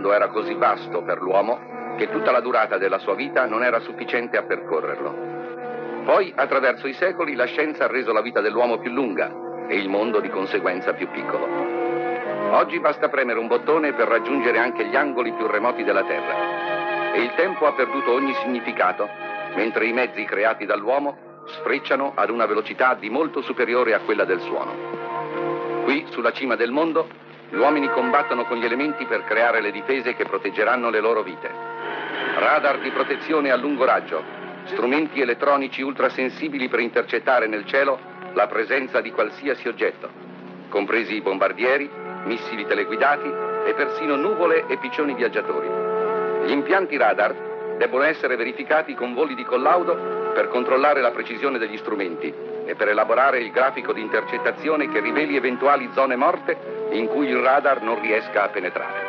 mondo era così vasto per l'uomo che tutta la durata della sua vita non era sufficiente a percorrerlo. Poi, attraverso i secoli, la scienza ha reso la vita dell'uomo più lunga e il mondo di conseguenza più piccolo. Oggi basta premere un bottone per raggiungere anche gli angoli più remoti della Terra. E il tempo ha perduto ogni significato, mentre i mezzi creati dall'uomo sfrecciano ad una velocità di molto superiore a quella del suono. Qui, sulla cima del mondo, gli uomini combattono con gli elementi per creare le difese che proteggeranno le loro vite. Radar di protezione a lungo raggio, strumenti elettronici ultrasensibili per intercettare nel cielo la presenza di qualsiasi oggetto, compresi i bombardieri, missili teleguidati e persino nuvole e piccioni viaggiatori. Gli impianti radar debbono essere verificati con voli di collaudo per controllare la precisione degli strumenti e per elaborare il grafico di intercettazione che riveli eventuali zone morte in cui il radar non riesca a penetrare.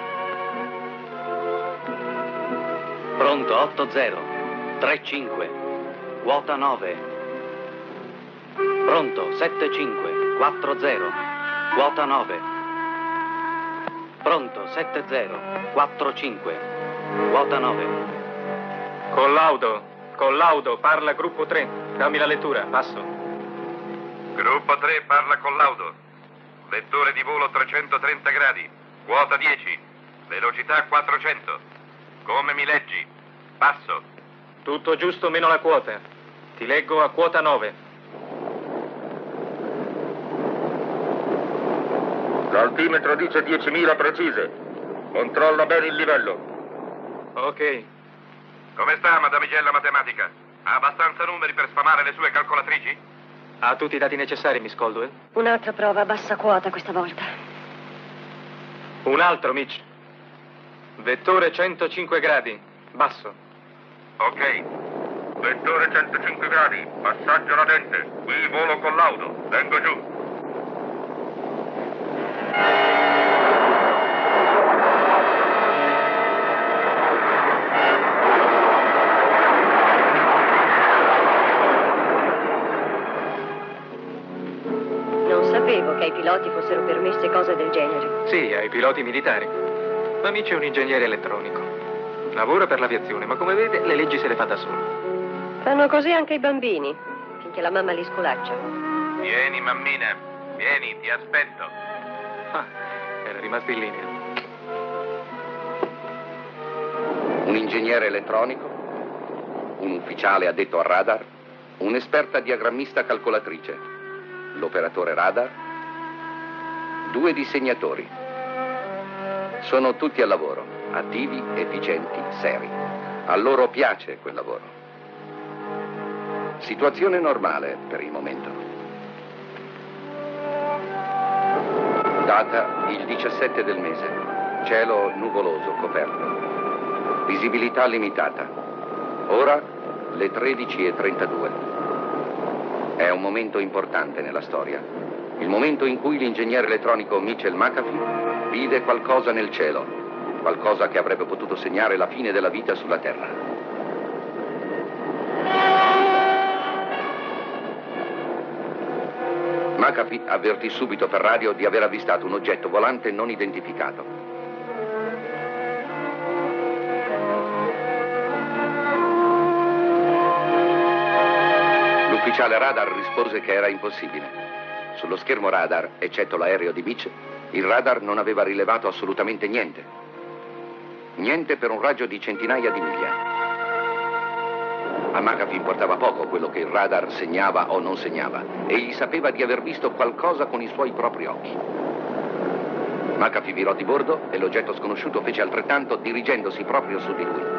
Pronto, 80, 35, quota 9. Pronto, 75, 40, quota 9. Pronto, 70, 45, quota 9. Collaudo, parla gruppo 3. Dammi la lettura, passo. Gruppo 3 parla collaudo. Vettore di volo 330 gradi, quota 10, velocità 400. Come mi leggi? Passo. Tutto giusto meno la quota. Ti leggo a quota 9. L'altimetro dice 10.000 precise. Controlla bene il livello. Ok. Come sta, madamigella matematica? Ha abbastanza numeri per sfamare le sue calcolatrici? Ha tutti i dati necessari, Miss Caldwell? Un'altra prova a bassa quota questa volta. Un altro, Mitch. Vettore 105 gradi, basso. Ok. Vettore 105 gradi, passaggio latente. Qui volo collaudo. Vengo giù. Sapevo che ai piloti fossero permesse cose del genere. Sì, ai piloti militari. Ma Mitch è un ingegnere elettronico. Lavora per l'aviazione, ma come vede le leggi se le fa da solo. Fanno così anche i bambini, finché la mamma li sculaccia. Vieni, mammina. Vieni, ti aspetto. Ah, era rimasto in linea. Un ingegnere elettronico, un ufficiale addetto al radar, un'esperta diagrammista calcolatrice, l'operatore radar, 2 disegnatori. Sono tutti al lavoro, attivi, efficienti, seri. A loro piace quel lavoro. Situazione normale per il momento. Data il 17 del mese. Cielo nuvoloso, coperto. Visibilità limitata. Ora le 13:32. È un momento importante nella storia. Il momento in cui l'ingegnere elettronico Mitchell McAfee vide qualcosa nel cielo, qualcosa che avrebbe potuto segnare la fine della vita sulla Terra. McAfee avvertì subito per radio di aver avvistato un oggetto volante non identificato. L'ufficiale radar rispose che era impossibile. Sullo schermo radar, eccetto l'aereo di Mitch, il radar non aveva rilevato assolutamente niente. Niente per un raggio di centinaia di miglia. A McAfee importava poco quello che il radar segnava o non segnava. Egli sapeva di aver visto qualcosa con i suoi propri occhi. McAfee virò di bordo e l'oggetto sconosciuto fece altrettanto, dirigendosi proprio su di lui.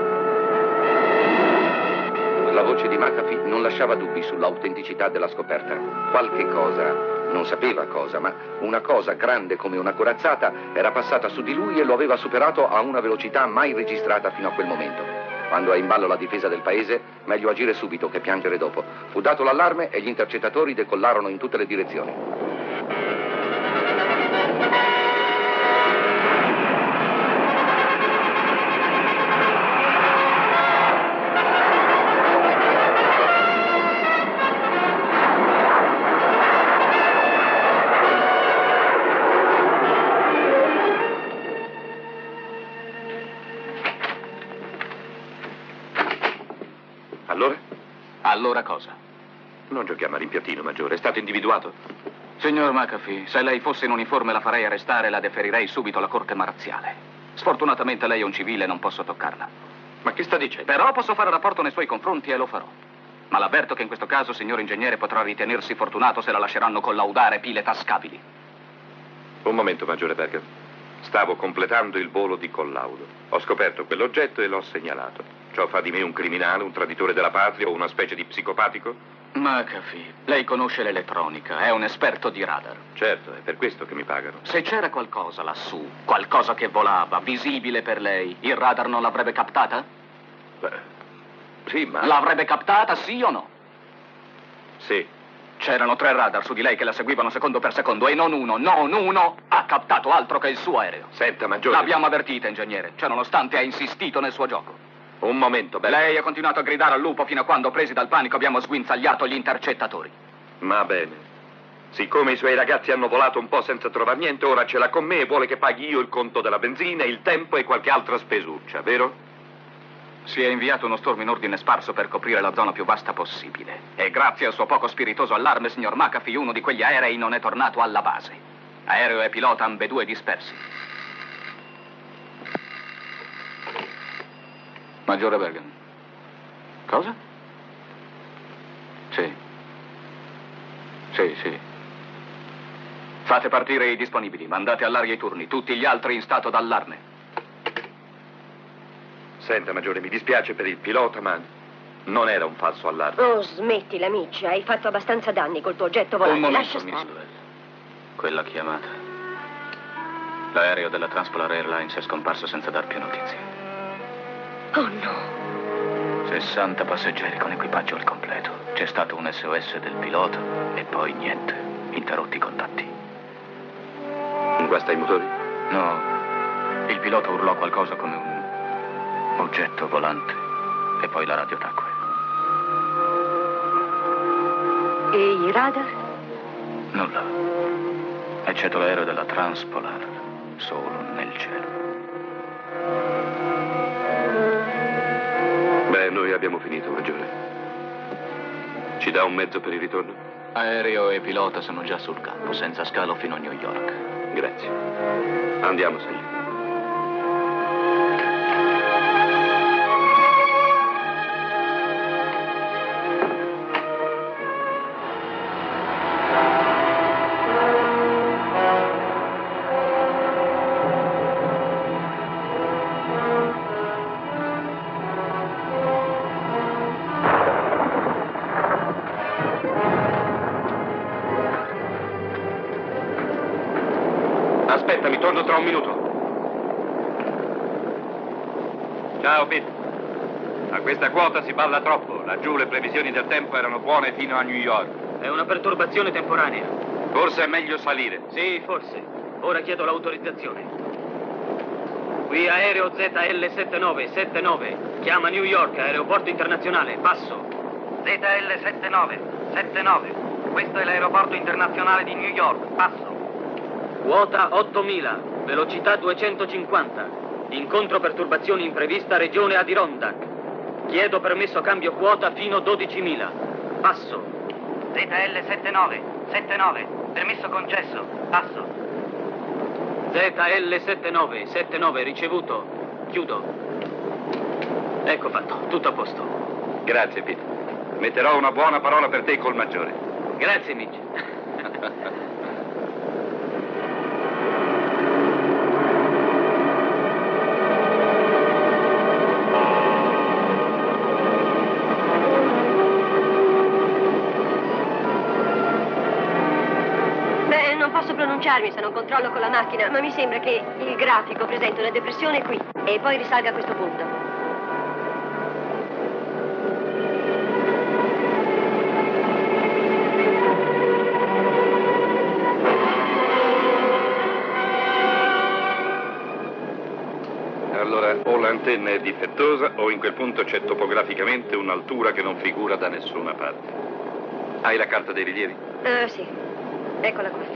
La voce di McAfee non lasciava dubbi sull'autenticità della scoperta. Qualche cosa, non sapeva cosa, ma una cosa grande come una corazzata era passata su di lui e lo aveva superato a una velocità mai registrata fino a quel momento. Quando è in ballo la difesa del paese, meglio agire subito che piangere dopo. Fu dato l'allarme e gli intercettatori decollarono in tutte le direzioni. Allora? Allora cosa? Non giochiamo a rimpiattino, Maggiore. È stato individuato. Signor McAfee, se lei fosse in uniforme la farei arrestare e la deferirei subito alla corte marziale. Sfortunatamente lei è un civile e non posso toccarla. Ma che sta dicendo? Però posso fare rapporto nei suoi confronti e lo farò. Ma l'avverto che in questo caso, signor ingegnere, potrà ritenersi fortunato se la lasceranno collaudare pile tascabili. Un momento, Maggiore Berger. Stavo completando il volo di collaudo. Ho scoperto quell'oggetto e l'ho segnalato. Ciò fa di me un criminale, un traditore della patria o una specie di psicopatico? McAfee, lei conosce l'elettronica, è un esperto di radar. Certo, è per questo che mi pagano. Se c'era qualcosa lassù, qualcosa che volava, visibile per lei, il radar non l'avrebbe captata? Beh, sì, ma... L'avrebbe captata, sì o no? Sì. C'erano 3 radar su di lei che la seguivano secondo per secondo e non uno ha captato altro che il suo aereo. Senta, Maggiore... L'abbiamo avvertita, ingegnere. Cioè, nonostante ha insistito nel suo gioco. Un momento, Berger. Lei ha continuato a gridare al lupo fino a quando, presi dal panico, abbiamo sguinzagliato gli intercettatori. Va bene. Siccome i suoi ragazzi hanno volato un po' senza trovar niente, ora ce l'ha con me e vuole che paghi io il conto della benzina, il tempo e qualche altra spesuccia, vero? Si è inviato uno stormo in ordine sparso per coprire la zona più vasta possibile. E grazie al suo poco spiritoso allarme, signor McAfee, uno di quegli aerei non è tornato alla base. Aereo e pilota ambedue dispersi. Maggiore Bergen. Cosa? Sì. Sì. Fate partire i disponibili, mandate all'aria i turni, tutti gli altri in stato d'allarme. Senta, Maggiore, mi dispiace per il pilota, ma non era un falso allarme. Oh, smettila, Mitch. Hai fatto abbastanza danni col tuo oggetto volante. Un momento, Lascia Miss stare. Lewis. Quella chiamata. L'aereo della Transpolar Airlines è scomparso senza dar più notizie. Oh, no. 60 passeggeri con equipaggio al completo. C'è stato un SOS del pilota e poi niente. Interrotti i contatti. Guasta i motori? No. Il pilota urlò qualcosa come un oggetto volante e poi la radio tacque. E i radar? Nulla. Eccetto l'aereo della Transpolar, solo nel cielo. Beh, noi abbiamo finito, Maggiore. Ci dà un mezzo per il ritorno? Aereo e pilota sono già sul campo, senza scalo fino a New York. Grazie. Andiamo, signore. Aspetta, mi torno tra un minuto. Ciao, Pete. A questa quota si balla troppo. Laggiù le previsioni del tempo erano buone fino a New York. È una perturbazione temporanea. Forse è meglio salire. Sì, forse. Ora chiedo l'autorizzazione. Qui aereo ZL7979. Chiama New York, aeroporto internazionale. Passo. ZL7979. Questo è l'aeroporto internazionale di New York. Passo. Quota 8000, velocità 250. Incontro perturbazioni imprevista, regione Adirondack. Chiedo permesso cambio quota fino 12.000. Passo. ZL7979, permesso concesso. Passo. ZL7979, ricevuto. Chiudo. Ecco fatto, tutto a posto. Grazie, Pete. Metterò una buona parola per te col Maggiore. Grazie, Mitch. Non posso pronunciarmi se non controllo con la macchina, ma mi sembra che il grafico presenti una depressione qui e poi risalga a questo punto. Allora, o l'antenna è difettosa o in quel punto c'è topograficamente un'altura che non figura da nessuna parte. Hai la carta dei rilievi? Sì. Eccola qua.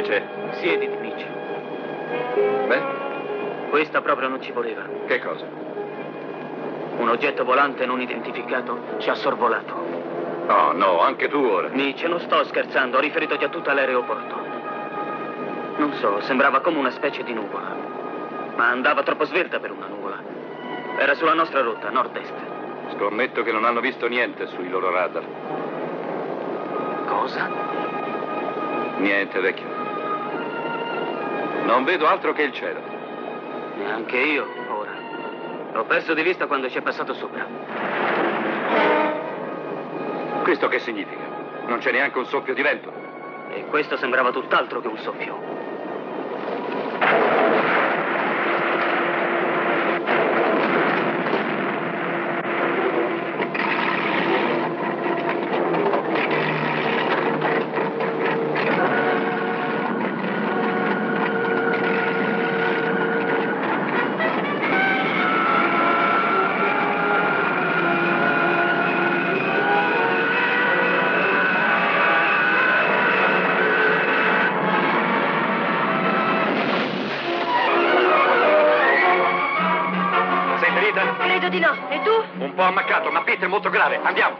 c'è? Siediti, Mitch. Beh, Questa proprio non ci voleva. che cosa? Un oggetto volante non identificato ci ha sorvolato. Oh, no, anche tu ora. Mitch, non sto scherzando, ho riferito già tutto all'aeroporto. Non so, sembrava come una specie di nuvola. Ma andava troppo svelta per una nuvola. Era sulla nostra rotta, nord-est. Scommetto che non hanno visto niente sui loro radar. Cosa? Niente, vecchio. Non vedo altro che il cielo. Neanche io, ora. L'ho perso di vista quando ci è passato sopra. Questo che significa? Non c'è neanche un soffio di vento. E questo sembrava tutt'altro che un soffio. Credo di no. E tu? Un po' ammaccato, ma Pete è molto grave. Andiamo.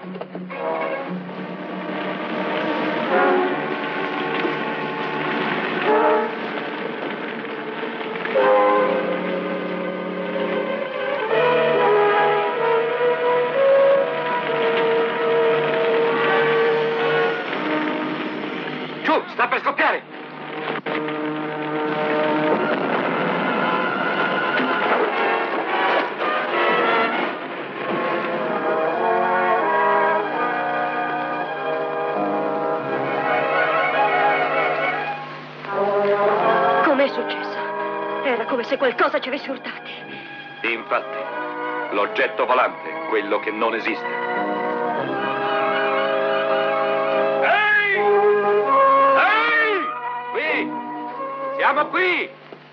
Giù, sta per scoppiare. Com'è successo? Era come se qualcosa ci avesse urtati. Infatti, l'oggetto volante, quello che non esiste. Ehi! Ehi! Qui! Siamo qui!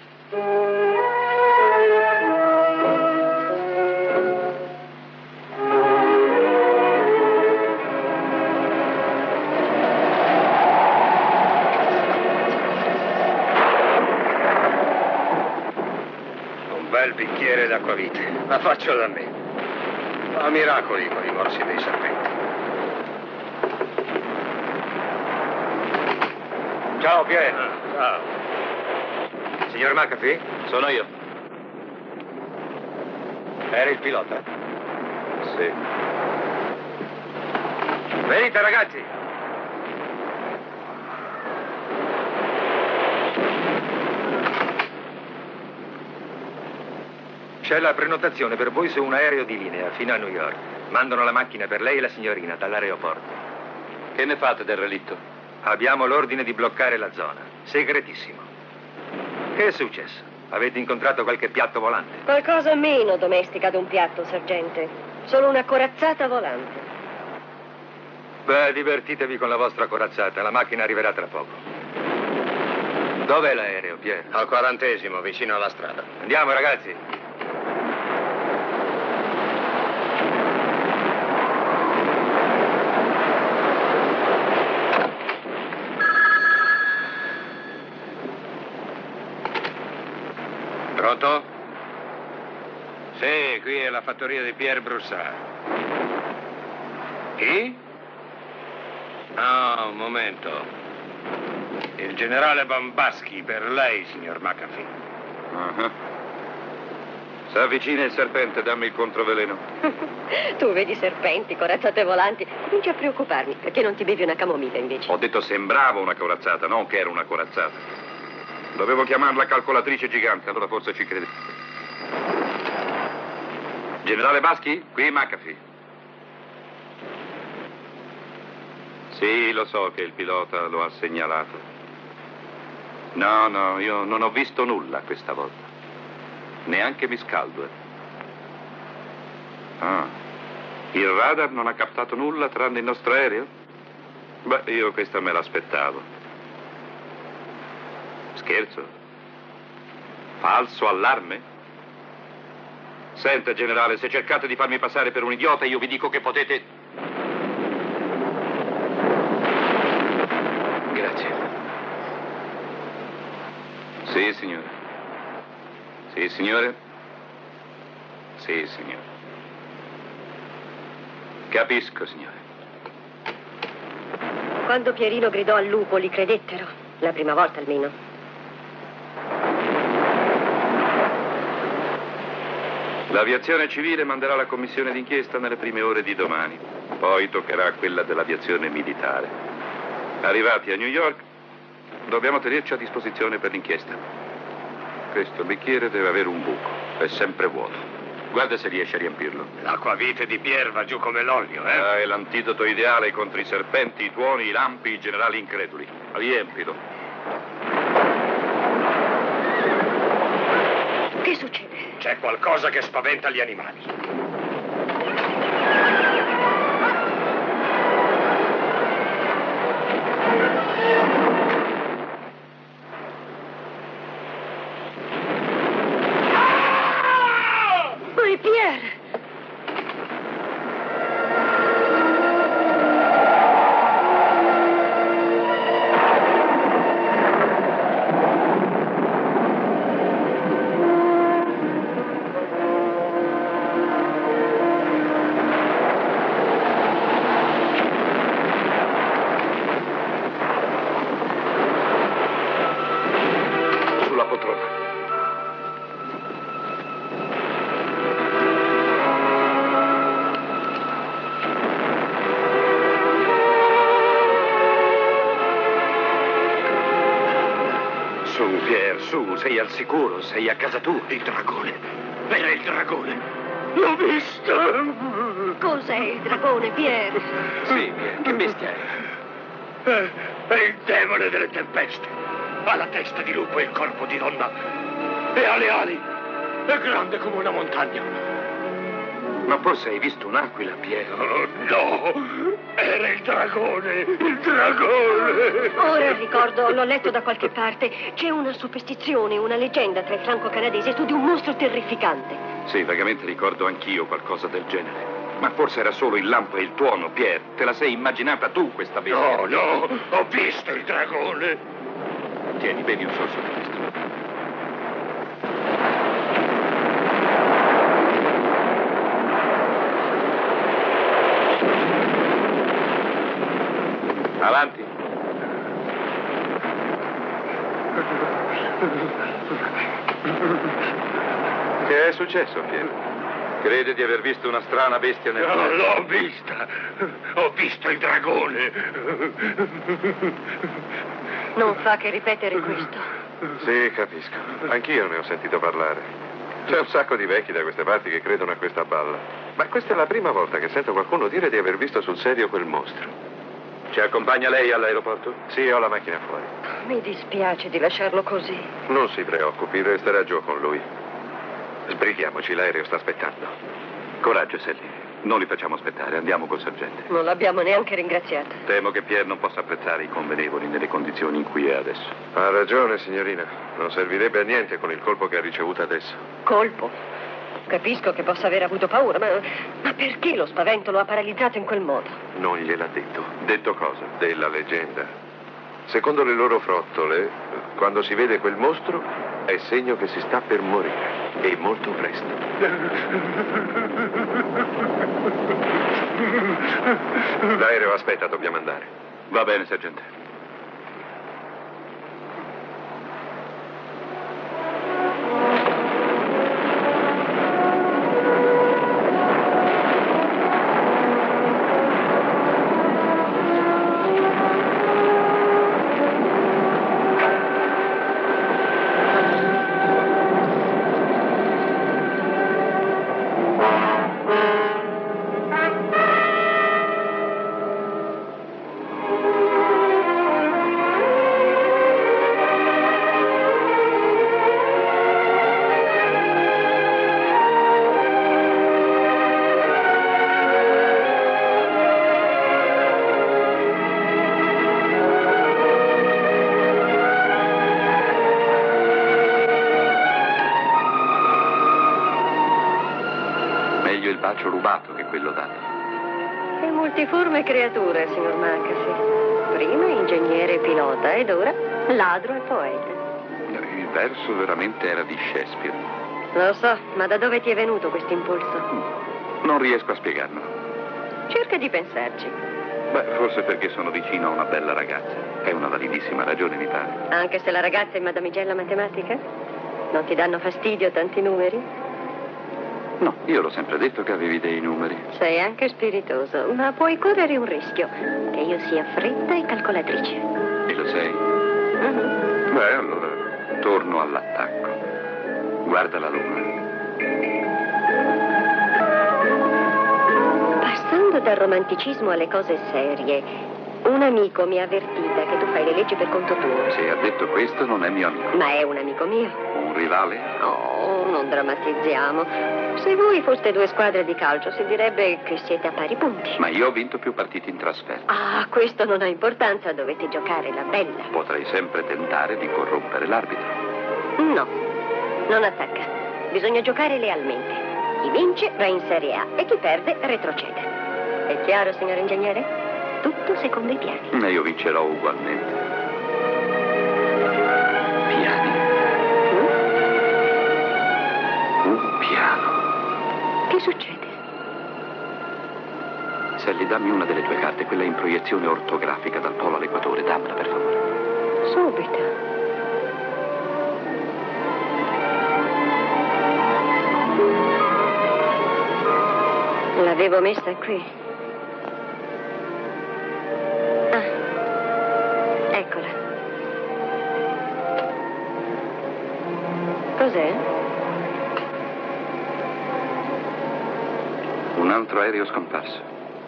Bel bicchiere d'acquavite. La faccio da me. Fa miracoli con i morsi dei serpenti. Ciao, Pierre. Ciao. Signor McAfee? Sono io. Era il pilota? Sì. Venite, ragazzi. C'è la prenotazione per voi su un aereo di linea fino a New York. Mandano la macchina per lei e la signorina dall'aeroporto. Che ne fate del relitto? Abbiamo l'ordine di bloccare la zona. Segretissimo. Che è successo? Avete incontrato qualche piatto volante? Qualcosa meno domestica d'un piatto, sergente. Solo una corazzata volante. Beh, divertitevi con la vostra corazzata. La macchina arriverà tra poco. Dov'è l'aereo, Pierre? Al 40°, vicino alla strada. Andiamo, ragazzi. Pronto? Sì, qui è la fattoria di Pierre Broussard. Chi? No, un momento. Il generale Bambaschi per lei, signor McAfee. Uh-huh. Si avvicina il serpente, dammi il controveleno. Tu vedi serpenti, corazzate volanti. Cominci a preoccuparmi. Perché non ti bevi una camomilla invece? Ho detto sembrava una corazzata, non che era una corazzata. Dovevo chiamarla calcolatrice gigante, allora forse ci credi. Generale Baschi, qui McAfee. Sì, lo so che il pilota lo ha segnalato. No, io non ho visto nulla questa volta. Neanche mi scaldo. Ah, il radar non ha captato nulla tranne il nostro aereo? Beh, io questa me l'aspettavo. Scherzo? Falso allarme? Senta, generale, se cercate di farmi passare per un idiota, io vi dico che potete... Grazie. Sì, signore. Sì, signore. Sì, signore. Capisco, signore. Quando Pierino gridò al lupo, li credettero. La prima volta almeno. L'aviazione civile manderà la commissione d'inchiesta nelle prime ore di domani. Poi toccherà a quella dell'aviazione militare. Arrivati a New York, dobbiamo tenerci a disposizione per l'inchiesta. Questo bicchiere deve avere un buco. È sempre vuoto. Guarda se riesci a riempirlo. L'acquavite di Pierre va giù come l'olio, eh? Ah, è l'antidoto ideale contro i serpenti, i tuoni, i lampi, i generali increduli. Riempilo. Che succede? C'è qualcosa che spaventa gli animali. Ma è Pierre! Sulla poltrona. Su, Pierre, su, sei al sicuro, sei a casa tua. Il dragone. Era il dragone. L'ho visto. Cos'è il dragone, Pierre? Sì, che bestia è? È il demone delle tempeste. Ha la testa di lupo e il corpo di donna. E ha le ali. È grande come una montagna. Ma forse hai visto un'aquila, Pierre? Oh, no! Era il dragone! Il dragone! Ora ricordo, l'ho letto da qualche parte. C'è una superstizione, una leggenda tra i franco-canadesi su di un mostro terrificante. Sì, vagamente ricordo anch'io qualcosa del genere. Ma forse era solo il lampo e il tuono, Pierre. Te la sei immaginata tu questa bestia? No, no! Ho visto il dragone! Tieni, bevi un sorso di questo. Avanti. Che è successo, Pierre? Crede di aver visto una strana bestia nel No, cielo? l'ho vista! Ho visto il dragone! Non fa che ripetere questo. Sì, capisco. Anch'io ne ho sentito parlare. C'è un sacco di vecchi da queste parti che credono a questa balla. Ma questa è la prima volta che sento qualcuno dire di aver visto sul serio quel mostro. Ci accompagna lei all'aeroporto? Sì, ho la macchina fuori. Mi dispiace di lasciarlo così. Non si preoccupi, resterà giù con lui. Sbrighiamoci, l'aereo sta aspettando. Coraggio, Sally. Non li facciamo aspettare, andiamo col sergente. Non l'abbiamo neanche ringraziato. Temo che Pierre non possa apprezzare i convenevoli nelle condizioni in cui è adesso. Ha ragione, signorina. Non servirebbe a niente con il colpo che ha ricevuto adesso. Colpo? Capisco che possa aver avuto paura, ma perché lo spavento lo ha paralizzato in quel modo? Non gliel'ha detto. Detto cosa? Della leggenda. Secondo le loro frottole, quando si vede quel mostro, è segno che si sta per morire. E molto presto. L'aereo aspetta, dobbiamo andare. Va bene, sergente. Rubato che quello dato. Che multiforme creatura, signor McAfee. Prima ingegnere e pilota ed ora ladro e poeta. verso veramente era di Shakespeare. Lo so, ma da dove ti è venuto questo impulso? Non riesco a spiegarlo. Cerca di pensarci. Beh, forse perché sono vicino a una bella ragazza. È una validissima ragione, mi pare. Anche se la ragazza è madamigella matematica? Non ti danno fastidio tanti numeri? No, io l'ho sempre detto che avevi dei numeri. Sei anche spiritoso, ma puoi correre un rischio. Che io sia fritta e calcolatrice. E lo sei? Beh, allora torno all'attacco. Guarda la luna. Passando dal romanticismo alle cose serie, un amico mi ha avvertita che tu fai le leggi per conto tuo. Se ha detto questo non è mio amico. Ma è un amico mio. Un rivale? Oh, non drammatizziamo. Se voi foste due squadre di calcio si direbbe che siete a pari punti. Ma io ho vinto più partite in trasferta. Ah, questo non ha importanza, dovete giocare la bella. Potrei sempre tentare di corrompere l'arbitro. No, non attacca. Bisogna giocare lealmente. Chi vince va in Serie A e chi perde retrocede. È chiaro, signor ingegnere? Tutto secondo i piani. E io vincerò ugualmente. Piani? Un piano. Che succede? Sally, dammi una delle tue carte, quella in proiezione ortografica dal polo all'equatore. Dammela, per favore. Subito. L'avevo messa qui. Ah, eccola. Cos'è? Un altro aereo scomparso.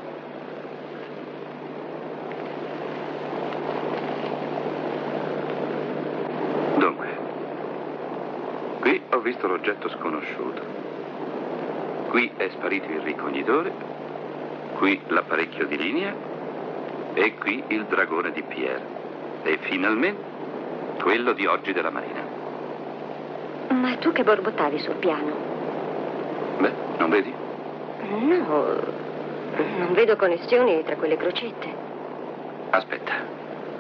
Dunque, qui ho visto l'oggetto sconosciuto. Qui è sparito il ricognitore, qui l'apparecchio di linea e qui il dragone di Pierre. E finalmente quello di oggi della Marina. Ma tu che borbottavi sul piano? Beh, non vedi? No, non vedo connessioni tra quelle crocette. Aspetta.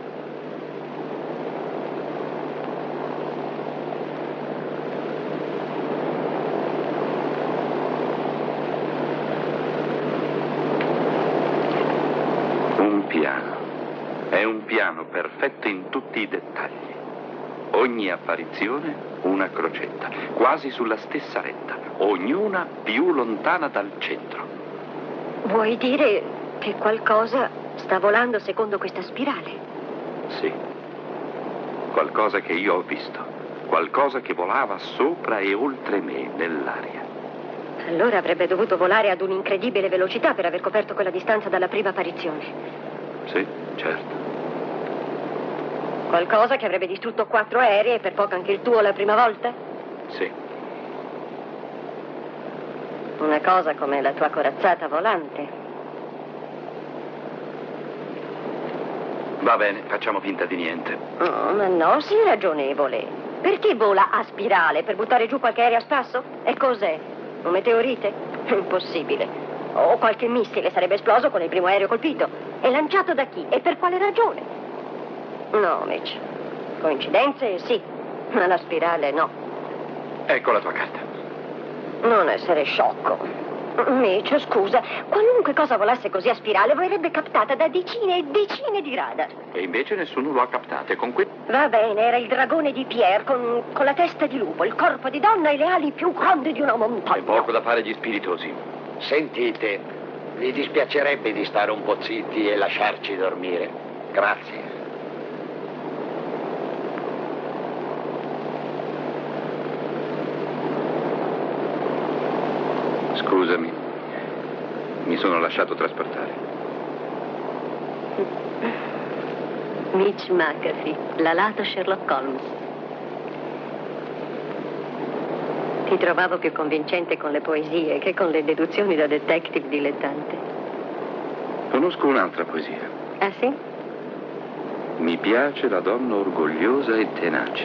È un piano perfetto in tutti i dettagli. Ogni apparizione una crocetta, quasi sulla stessa retta, ognuna più lontana dal centro. Vuoi dire che qualcosa sta volando secondo questa spirale? Sì. Qualcosa che io ho visto. Qualcosa che volava sopra e oltre me, nell'aria. Allora avrebbe dovuto volare ad un'incredibile velocità per aver coperto quella distanza dalla prima apparizione. Sì, certo. Qualcosa che avrebbe distrutto 4 aerei e per poco anche il tuo la prima volta? Sì. Una cosa come la tua corazzata volante. Va bene, facciamo finta di niente. Oh, ma no, sii ragionevole. Perché vola a spirale? Per buttare giù qualche aereo a spasso? E cos'è? Un meteorite? Impossibile. O qualche missile sarebbe esploso con il primo aereo colpito. E lanciato da chi? E per quale ragione? No, Mitch. Coincidenze sì, ma la spirale no. Ecco la tua carta. Non essere sciocco. Mitch, scusa, qualunque cosa volasse così a spirale verrebbe captata da decine e decine di radar. E invece nessuno lo ha captato. E con Va bene, era il dragone di Pierre con la testa di lupo, il corpo di donna e le ali più grandi di una montagna. C'è poco da fare agli spiritosi. Sentite, vi dispiacerebbe di stare un po' zitti e lasciarci dormire? Grazie. Scusami, mi sono lasciato trasportare. Mitch McAfee, l'alato Sherlock Holmes. Ti trovavo più convincente con le poesie che con le deduzioni da detective dilettante. Conosco un'altra poesia. Ah, sì? Mi piace la donna orgogliosa e tenace.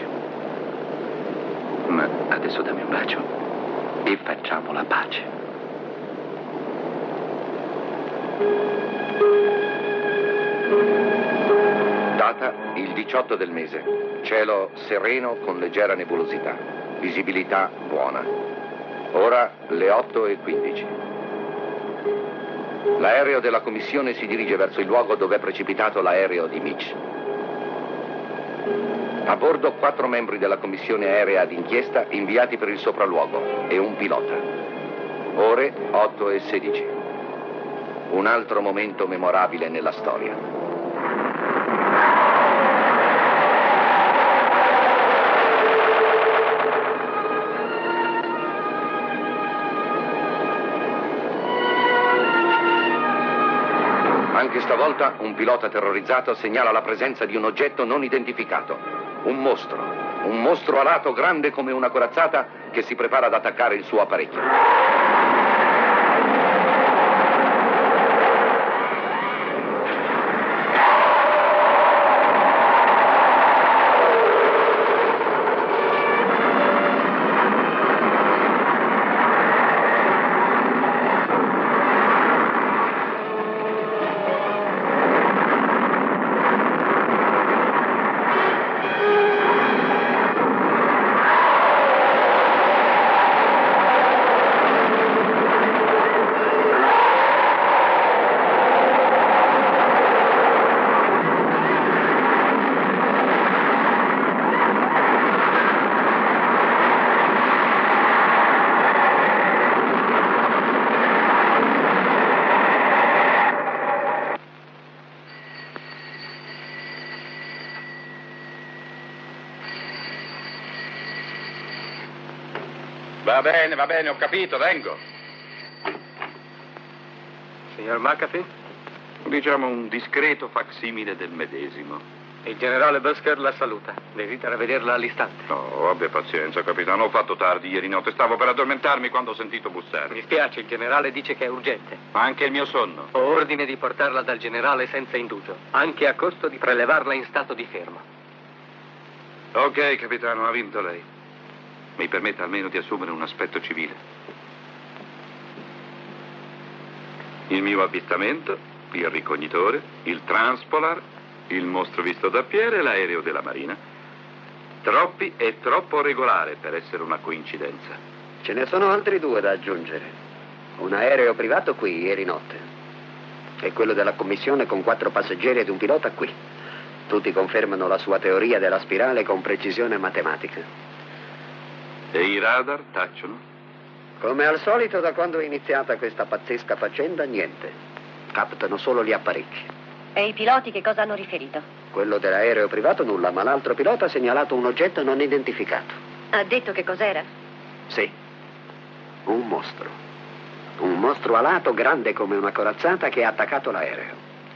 Ma adesso dammi un bacio e facciamo la pace. Data il 18 del mese. Cielo sereno con leggera nebulosità. Visibilità buona. Ora le 8:15. L'aereo della commissione si dirige verso il luogo dove è precipitato l'aereo di Mitch. A bordo 4 membri della commissione aerea d'inchiesta inviati per il sopralluogo e un pilota. Ore 8:16. Un altro momento memorabile nella storia. Anche stavolta un pilota terrorizzato segnala la presenza di un oggetto non identificato. Un mostro alato grande come una corazzata che si prepara ad attaccare il suo apparecchio. Va bene, ho capito, vengo. Signor McAfee? Diciamo un discreto facsimile del medesimo. Il generale Busker la saluta. Desidera vederla all'istante. No, abbia pazienza, capitano. Ho fatto tardi ieri notte. Stavo per addormentarmi quando ho sentito bussare. Mi spiace, il generale dice che è urgente. Ma anche il mio sonno. Ho ordine di portarla dal generale senza indugio, anche a costo di prelevarla in stato di fermo. Ok, capitano, ha vinto lei. Mi permetta almeno di assumere un aspetto civile. Il mio avvistamento, il ricognitore, il transpolar, il mostro visto da Pierre e l'aereo della Marina. Troppi e troppo regolare per essere una coincidenza. Ce ne sono altri 2 da aggiungere. Un aereo privato qui ieri notte e quello della commissione con 4 passeggeri ed un pilota qui. Tutti confermano la sua teoria della spirale con precisione matematica. E i radar tacciono? Come al solito, da quando è iniziata questa pazzesca faccenda, niente. Captano solo gli apparecchi. E i piloti che cosa hanno riferito? Quello dell'aereo privato nulla, ma l'altro pilota ha segnalato un oggetto non identificato. Ha detto che cos'era? Sì, un mostro. Un mostro alato grande come una corazzata che ha attaccato l'aereo.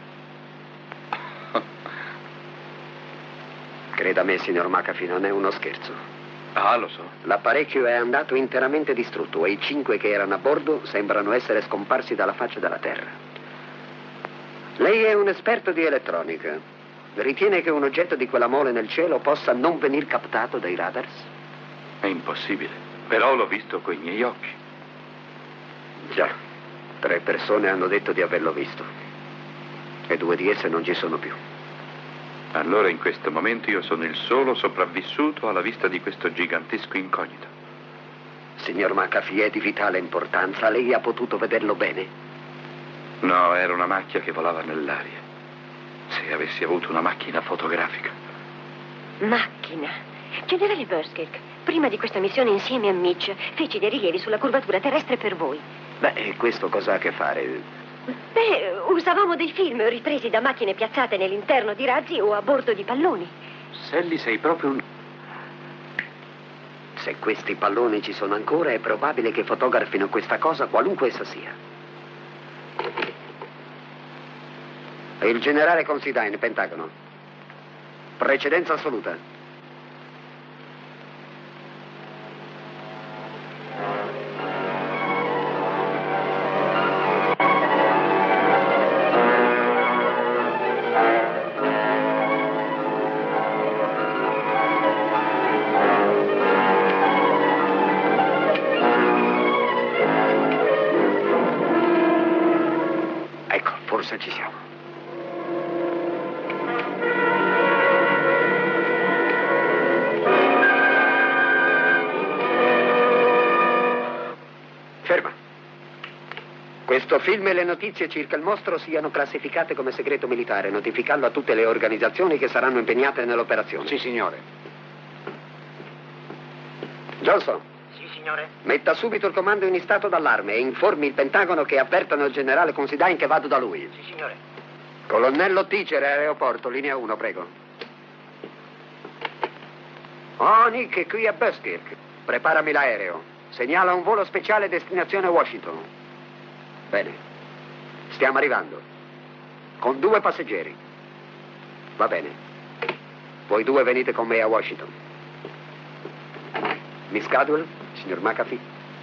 Creda me, signor McAfee, non è uno scherzo. Ah, lo so. L'apparecchio è andato interamente distrutto e i 5 che erano a bordo sembrano essere scomparsi dalla faccia della terra. Lei è un esperto di elettronica. Ritiene che un oggetto di quella mole nel cielo possa non venir captato dai radars? È impossibile, però l'ho visto coi miei occhi. Già, 3 persone hanno detto di averlo visto. E 2 di esse non ci sono più. Allora in questo momento io sono il solo sopravvissuto alla vista di questo gigantesco incognito. Signor McAfee, è di vitale importanza. Lei ha potuto vederlo bene? No, era una macchia che volava nell'aria. Se avessi avuto una macchina fotografica. Macchina? Generale Buskirk, prima di questa missione insieme a Mitch, feci dei rilievi sulla curvatura terrestre per voi. Beh, questo cosa ha a che fare? Beh, usavamo dei film ripresi da macchine piazzate nell'interno di razzi o a bordo di palloni. Sally, sei proprio un... Se questi palloni ci sono ancora, è probabile che fotografino questa cosa, qualunque essa sia. Il generale Considine, Pentagono. Precedenza assoluta. Ecco, forse ci siamo. Questo film e le notizie circa il mostro siano classificate come segreto militare, notificando a tutte le organizzazioni che saranno impegnate nell'operazione. Sì, signore. Johnson. Sì, signore. Metta subito il comando in stato d'allarme e informi il Pentagono che avvertano il generale Considine che vado da lui. Sì, signore. Colonnello Teacher, aeroporto, linea 1, prego. Oh, Nick, qui a Buskirk. Preparami l'aereo. Segnala un volo speciale destinazione Washington. Bene. Stiamo arrivando. Con 2 passeggeri. Va bene. Voi 2 venite con me a Washington. Miss Cadwell, signor McAfee.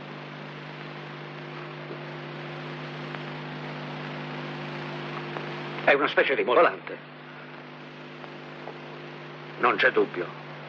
È una specie di volante. Non c'è dubbio.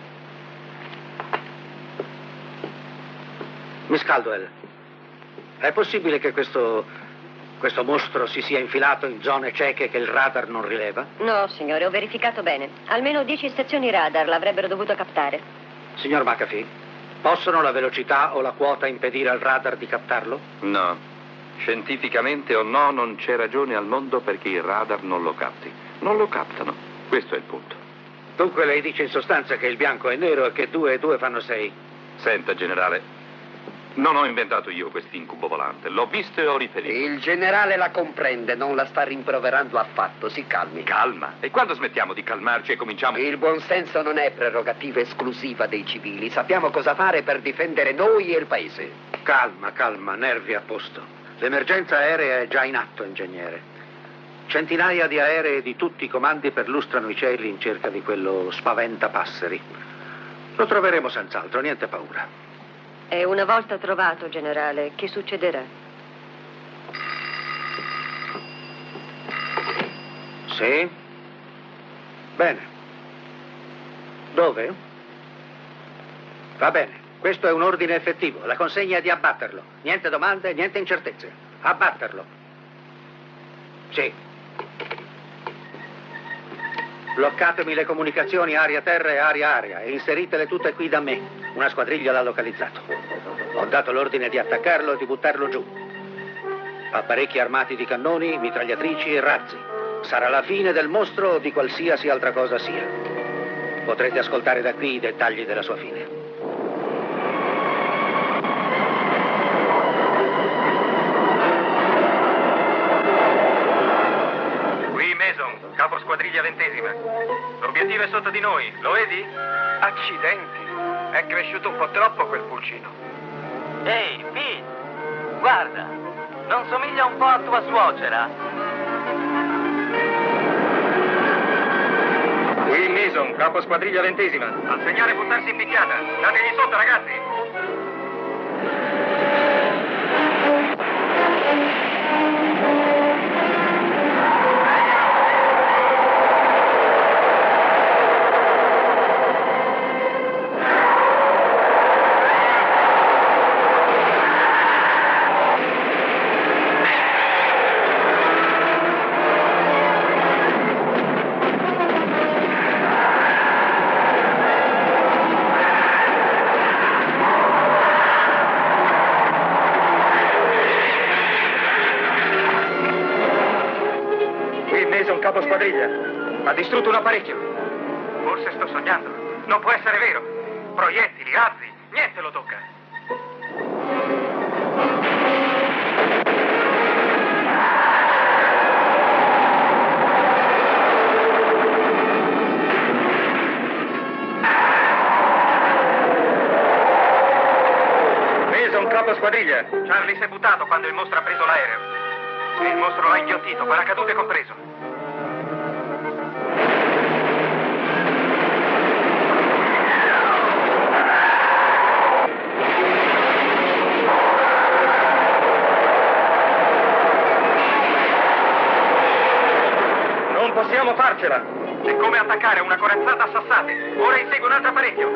Miss Caldwell, è possibile che questo mostro si sia infilato in zone cieche che il radar non rileva? No, signore, ho verificato bene. Almeno 10 sezioni radar l'avrebbero dovuto captare. Signor McAfee, possono la velocità o la quota impedire al radar di captarlo? No. Scientificamente o no, non c'è ragione al mondo perché il radar non lo capti. Non lo captano. Questo è il punto. Dunque lei dice in sostanza che il bianco è nero e che 2 e 2 fanno 6. Senta, generale, non ho inventato io quest'incubo volante. L'ho visto e ho riferito. Il generale la comprende, non la sta rimproverando affatto. Si calmi. Calma. E quando smettiamo di calmarci e cominciamo... Il buonsenso non è prerogativa esclusiva dei civili. Sappiamo cosa fare per difendere noi e il paese. Calma, calma, nervi a posto. L'emergenza aerea è già in atto, ingegnere. Centinaia di aerei di tutti i comandi perlustrano i cieli in cerca di quello spaventapasseri. Lo troveremo senz'altro, niente paura. E una volta trovato, generale, che succederà? Sì? Bene. Dove? Va bene. Questo è un ordine effettivo. La consegna è di abbatterlo. Niente domande, niente incertezze. Abbatterlo. Sì. Bloccatemi le comunicazioni aria-terra e aria-aria e inseritele tutte qui da me. Una squadriglia l'ha localizzato. Ho dato l'ordine di attaccarlo e di buttarlo giù. Apparecchi armati di cannoni, mitragliatrici e razzi. Sarà la fine del mostro o di qualsiasi altra cosa sia. Potrete ascoltare da qui i dettagli della sua fine. Mason, capo squadriglia 20ª. L'obiettivo è sotto di noi, lo vedi? Accidenti, è cresciuto un po' troppo quel pulcino. Ehi, Pete, guarda, non somiglia un po' a tua suocera? Qui Mason, capo squadriglia 20ª. Al segnale buttarsi in picchiata, dategli sotto ragazzi. Capo squadriglia, ha distrutto un apparecchio. Forse sto sognando. Non può essere vero. Proiettili, razzi, niente lo tocca. Mason, capo squadriglia. Charlie si è buttato quando il mostro ha preso l'aereo. E il mostro l'ha inghiottito, paracadute compreso. Possiamo farcela! È come attaccare una corazzata a sassate. Ora insegue un altro apparecchio.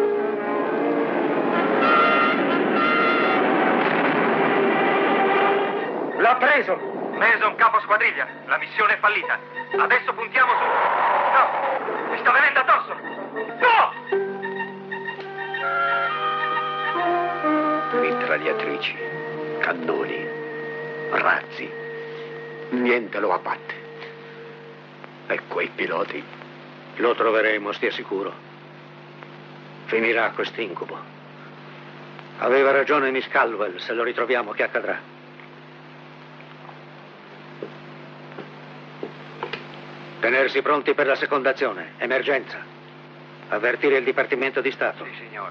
L'ha preso! Mason, capo squadriglia. La missione è fallita. Adesso puntiamo su... No! Mi sta venendo addosso! No! Mitragliatrici, cannoni. razzi. Niente lo abbatte. E quei piloti? Lo troveremo, stia sicuro. Finirà quest'incubo. Aveva ragione Miss Caldwell, se lo ritroviamo che accadrà? Tenersi pronti per la secondazione, emergenza. Avvertire il Dipartimento di Stato. Sì, signore.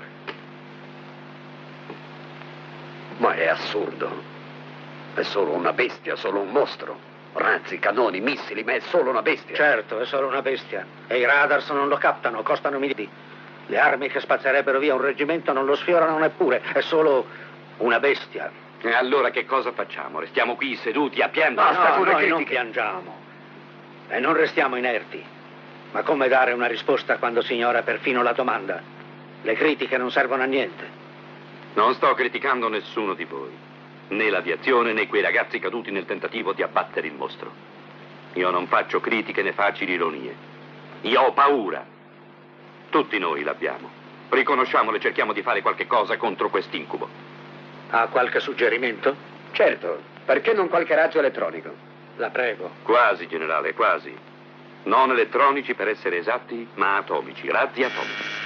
Ma è assurdo. È solo una bestia, solo un mostro. Razzi, cannoni, missili, ma è solo una bestia. Certo, è solo una bestia. E i radars non lo captano, costano miliardi. Le armi che spazzerebbero via un reggimento non lo sfiorano neppure. È solo una bestia. E allora che cosa facciamo? Restiamo qui seduti a piangere? Basta con le critiche. Noi non piangiamo. E non restiamo inerti. Ma come dare una risposta quando si ignora perfino la domanda? Le critiche non servono a niente. Non sto criticando nessuno di voi. Né l'aviazione né quei ragazzi caduti nel tentativo di abbattere il mostro. Io non faccio critiche né facili ironie. Io ho paura. Tutti noi l'abbiamo. Riconosciamolo e cerchiamo di fare qualche cosa contro quest'incubo. Ha qualche suggerimento? Certo. Perché non qualche razzo elettronico? La prego. Quasi, generale, quasi. Non elettronici per essere esatti, ma atomici. Razzi atomici.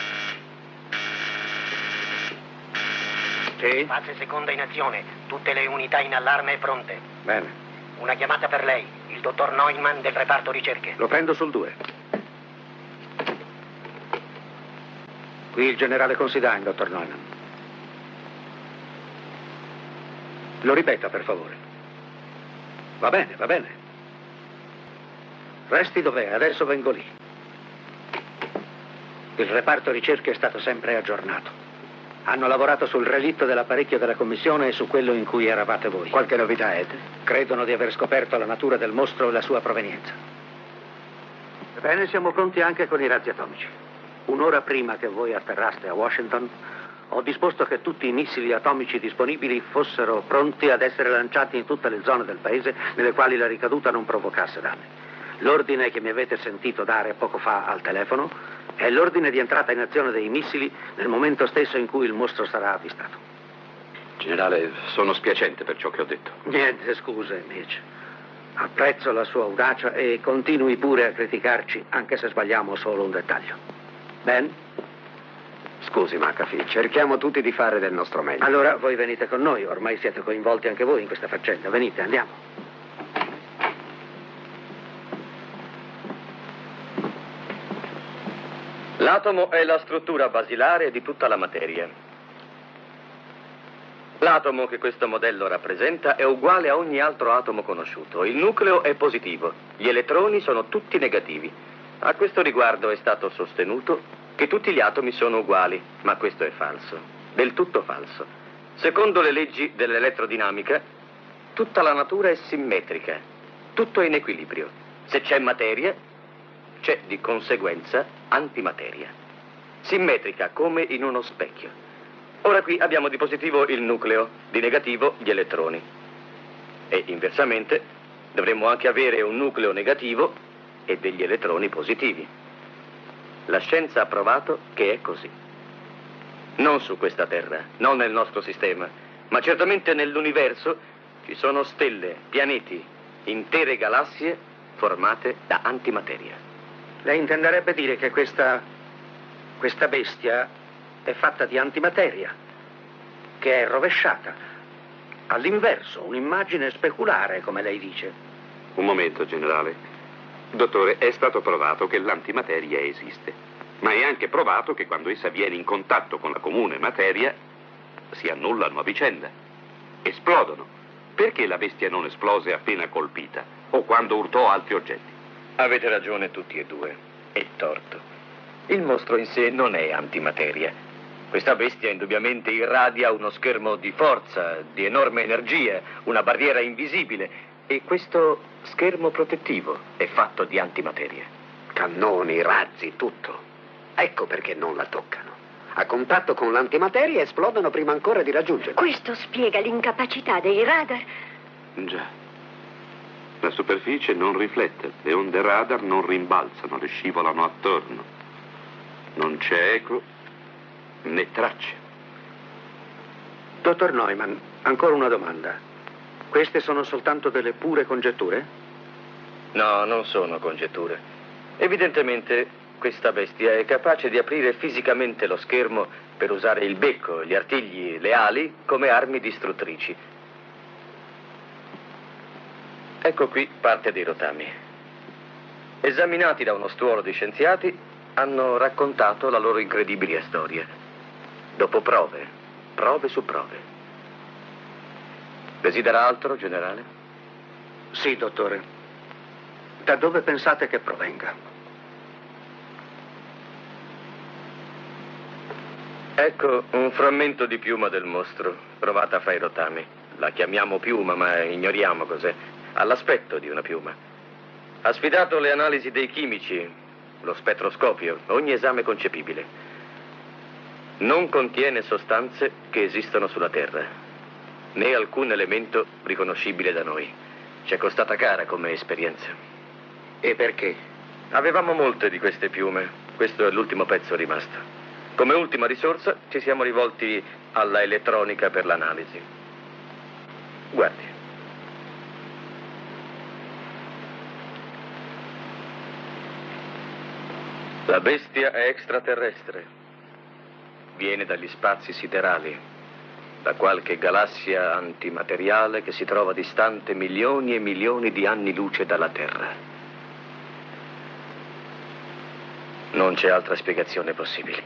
Sì? Fase seconda in azione. Tutte le unità in allarme e pronte. Bene. Una chiamata per lei, il dottor Neumann del reparto ricerche. Lo prendo sul 2. Qui il generale Considine, dottor Neumann. Lo ripeta, per favore. Va bene, va bene. Resti dov'è, adesso vengo lì. Il reparto ricerche è stato sempre aggiornato. Hanno lavorato sul relitto dell'apparecchio della commissione e su quello in cui eravate voi. Qualche novità, Ed? Credono di aver scoperto la natura del mostro e la sua provenienza. Ebbene, siamo pronti anche con i razzi atomici. Un'ora prima che voi atterraste a Washington, ho disposto che tutti i missili atomici disponibili fossero pronti ad essere lanciati in tutte le zone del paese nelle quali la ricaduta non provocasse danni. L'ordine che mi avete sentito dare poco fa al telefono è l'ordine di entrata in azione dei missili nel momento stesso in cui il mostro sarà avvistato. Generale, sono spiacente per ciò che ho detto. Niente scuse, Mitch. Apprezzo la sua audacia e continui pure a criticarci, anche se sbagliamo solo un dettaglio. Ben? Scusi, McAfee, cerchiamo tutti di fare del nostro meglio. Allora voi venite con noi, ormai siete coinvolti anche voi in questa faccenda. Venite, andiamo. L'atomo è la struttura basilare di tutta la materia. L'atomo che questo modello rappresenta è uguale a ogni altro atomo conosciuto. Il nucleo è positivo, gli elettroni sono tutti negativi. A questo riguardo è stato sostenuto che tutti gli atomi sono uguali, ma questo è falso, del tutto falso. Secondo le leggi dell'elettrodinamica, tutta la natura è simmetrica, tutto è in equilibrio. Se c'è materia, c'è di conseguenza antimateria. Simmetrica come in uno specchio. Ora qui abbiamo di positivo il nucleo, di negativo gli elettroni. E inversamente dovremmo anche avere un nucleo negativo e degli elettroni positivi. La scienza ha provato che è così. Non su questa Terra, non nel nostro sistema, ma certamente nell'universo ci sono stelle, pianeti, intere galassie formate da antimateria. Lei intenderebbe dire che questa bestia è fatta di antimateria, che è rovesciata, all'inverso, un'immagine speculare, come lei dice. Un momento, generale. Dottore, è stato provato che l'antimateria esiste, ma è anche provato che quando essa viene in contatto con la comune materia si annullano a vicenda, esplodono. Perché la bestia non esplose appena colpita o quando urtò altri oggetti? Avete ragione tutti e due, e torto. Il mostro in sé non è antimateria. Questa bestia indubbiamente irradia uno schermo di forza, di enorme energia, una barriera invisibile, e questo schermo protettivo è fatto di antimateria. Cannoni, razzi, tutto. Ecco perché non la toccano. A contatto con l'antimateria esplodono prima ancora di raggiungerla. Questo spiega l'incapacità dei radar. Già. La superficie non riflette, le onde radar non rimbalzano, le scivolano attorno. Non c'è eco né tracce. Dottor Neumann, ancora una domanda. Queste sono soltanto delle pure congetture? No, non sono congetture. Evidentemente questa bestia è capace di aprire fisicamente lo schermo per usare il becco, gli artigli, le ali come armi distruttrici. Ecco qui parte dei rotami. Esaminati da uno stuolo di scienziati, hanno raccontato la loro incredibile storia. Dopo prove su prove. Desidera altro, generale? Sì, dottore. Da dove pensate che provenga? Ecco un frammento di piuma del mostro, trovata fra i rotami. La chiamiamo piuma, ma ignoriamo cos'è. Ha l'aspetto di una piuma. Ha sfidato le analisi dei chimici, lo spettroscopio, ogni esame concepibile. Non contiene sostanze che esistono sulla Terra, né alcun elemento riconoscibile da noi. Ci è costata cara come esperienza. E perché? Avevamo molte di queste piume. Questo è l'ultimo pezzo rimasto. Come ultima risorsa ci siamo rivolti alla elettronica per l'analisi. Guardi. La bestia è extraterrestre. Viene dagli spazi siderali, da qualche galassia antimateriale che si trova distante milioni e milioni di anni luce dalla Terra. Non c'è altra spiegazione possibile.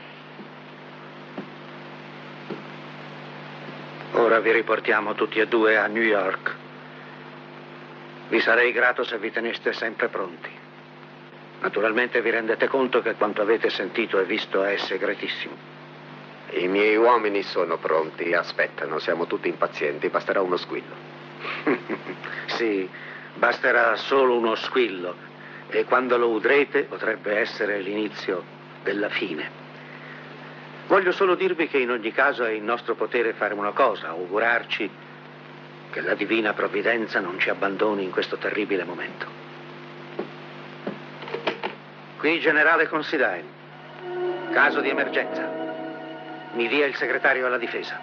Ora vi riportiamo tutti e due a New York. Vi sarei grato se vi teneste sempre pronti. Naturalmente vi rendete conto che quanto avete sentito e visto è segretissimo. I miei uomini sono pronti, aspettano, siamo tutti impazienti, basterà uno squillo. Sì, basterà solo uno squillo e quando lo udrete potrebbe essere l'inizio della fine. Voglio solo dirvi che in ogni caso è in nostro potere fare una cosa, augurarci che la divina provvidenza non ci abbandoni in questo terribile momento. Qui generale Considine, caso di emergenza. Mi dia il segretario alla difesa.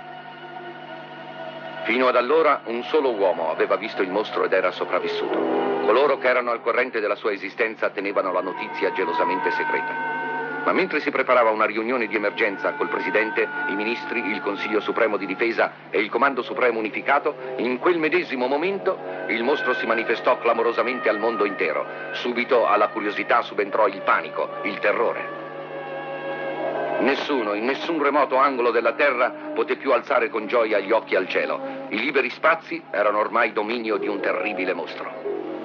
Fino ad allora un solo uomo aveva visto il mostro ed era sopravvissuto. Coloro che erano al corrente della sua esistenza tenevano la notizia gelosamente segreta. Ma mentre si preparava una riunione di emergenza col Presidente, i ministri, il Consiglio Supremo di Difesa e il Comando Supremo Unificato, in quel medesimo momento il mostro si manifestò clamorosamente al mondo intero. Subito alla curiosità subentrò il panico, il terrore. Nessuno, in nessun remoto angolo della Terra, poté più alzare con gioia gli occhi al cielo. I liberi spazi erano ormai dominio di un terribile mostro.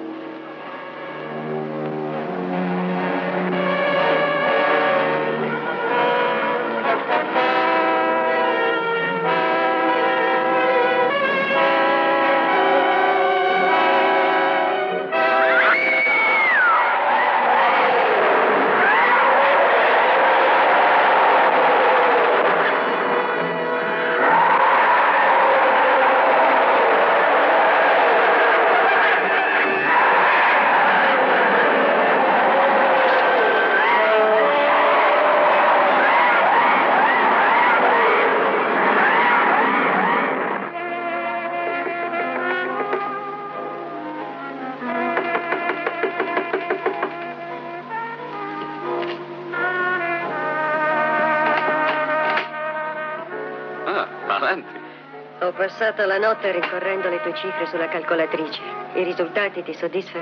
Ho passato la notte rincorrendo le tue cifre sulla calcolatrice. I risultati ti soddisfano?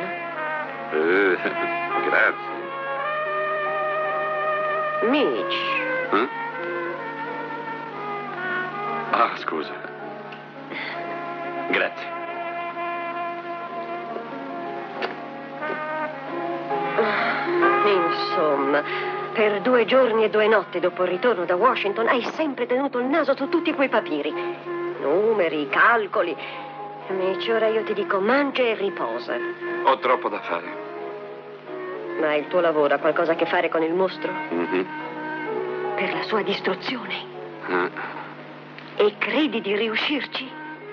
Grazie. Mitch. Ah, scusa. Grazie. Insomma, per 2 giorni e 2 notti dopo il ritorno da Washington hai sempre tenuto il naso su tutti quei papiri. Numeri, calcoli. Mitch, ora io ti dico mangia e riposa. Ho troppo da fare. Ma il tuo lavoro ha qualcosa a che fare con il mostro? Mm-hmm. Per la sua distruzione. Ah. E credi di riuscirci?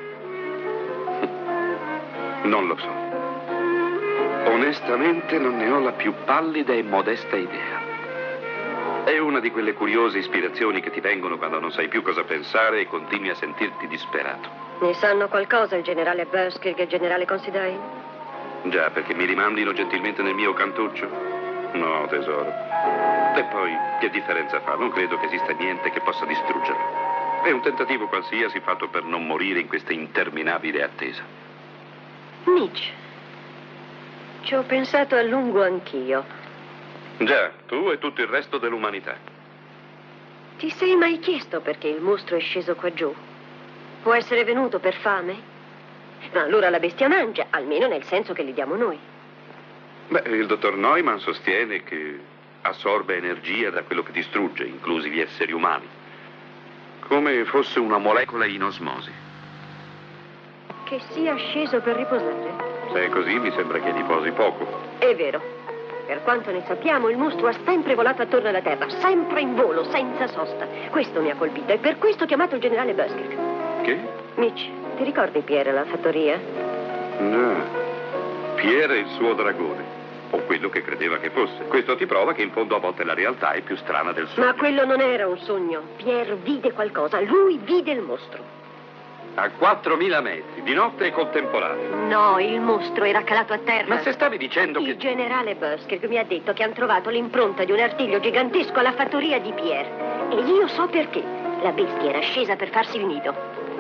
Non lo so. Onestamente non ne ho la più pallida e modesta idea. È una di quelle curiose ispirazioni che ti vengono quando non sai più cosa pensare e continui a sentirti disperato. Ne sanno qualcosa il generale Buskirk e il generale Considine? Già, perché mi rimandino gentilmente nel mio cantuccio? No, tesoro. E poi, che differenza fa? Non credo che esista niente che possa distruggerlo. È un tentativo qualsiasi fatto per non morire in questa interminabile attesa. Mitch, ci ho pensato a lungo anch'io. Già, tu e tutto il resto dell'umanità. Ti sei mai chiesto perché il mostro è sceso qua giù? Può essere venuto per fame? Ma allora la bestia mangia, almeno nel senso che gli diamo noi. Beh, il dottor Neumann sostiene che assorbe energia da quello che distrugge, inclusi gli esseri umani. Come fosse una molecola in osmosi. Che sia sceso per riposare? Se è così, mi sembra che riposi poco. È vero. Per quanto ne sappiamo, il mostro ha sempre volato attorno alla Terra, sempre in volo, senza sosta. Questo mi ha colpito e per questo ho chiamato il generale Buskirk. Che? Mitch, ti ricordi Pierre alla fattoria? No. Pierre e il suo dragone. O quello che credeva che fosse. Questo ti prova che in fondo a volte la realtà è più strana del sogno. Ma quello non era un sogno. Pierre vide qualcosa. Lui vide il mostro. A 4.000 metri, di notte e contemporanea. No, il mostro era calato a terra. Ma se stavi dicendo che... Il generale Buskirk mi ha detto che hanno trovato l'impronta di un artiglio gigantesco alla fattoria di Pierre. E io so perché. La bestia era scesa per farsi il nido.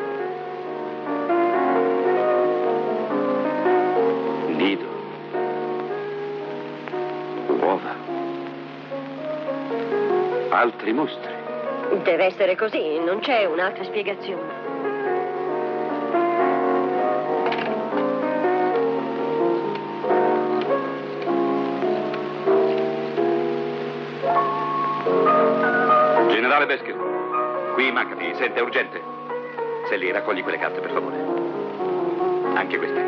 Nido. Uova. Altri mostri. Deve essere così, non c'è un'altra spiegazione. Generale Buskirk, qui McAfee, sente, è urgente. Se lì raccogli quelle carte, per favore. Anche queste.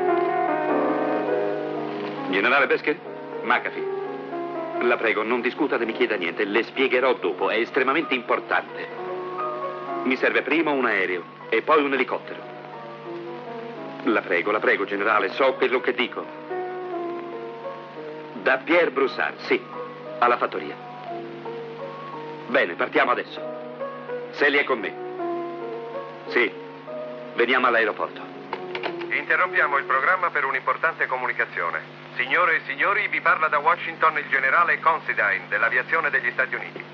Generale Buskirk, McAfee. La prego, non discuta né mi chieda niente, le spiegherò dopo, è estremamente importante. Mi serve prima un aereo e poi un elicottero. La prego, generale, so quello che dico. Da Pierre Broussard, sì, alla fattoria. Bene, partiamo adesso. Sally è con me. Sì, veniamo all'aeroporto. Interrompiamo il programma per un'importante comunicazione. Signore e signori, vi parla da Washington il generale Considine dell'aviazione degli Stati Uniti.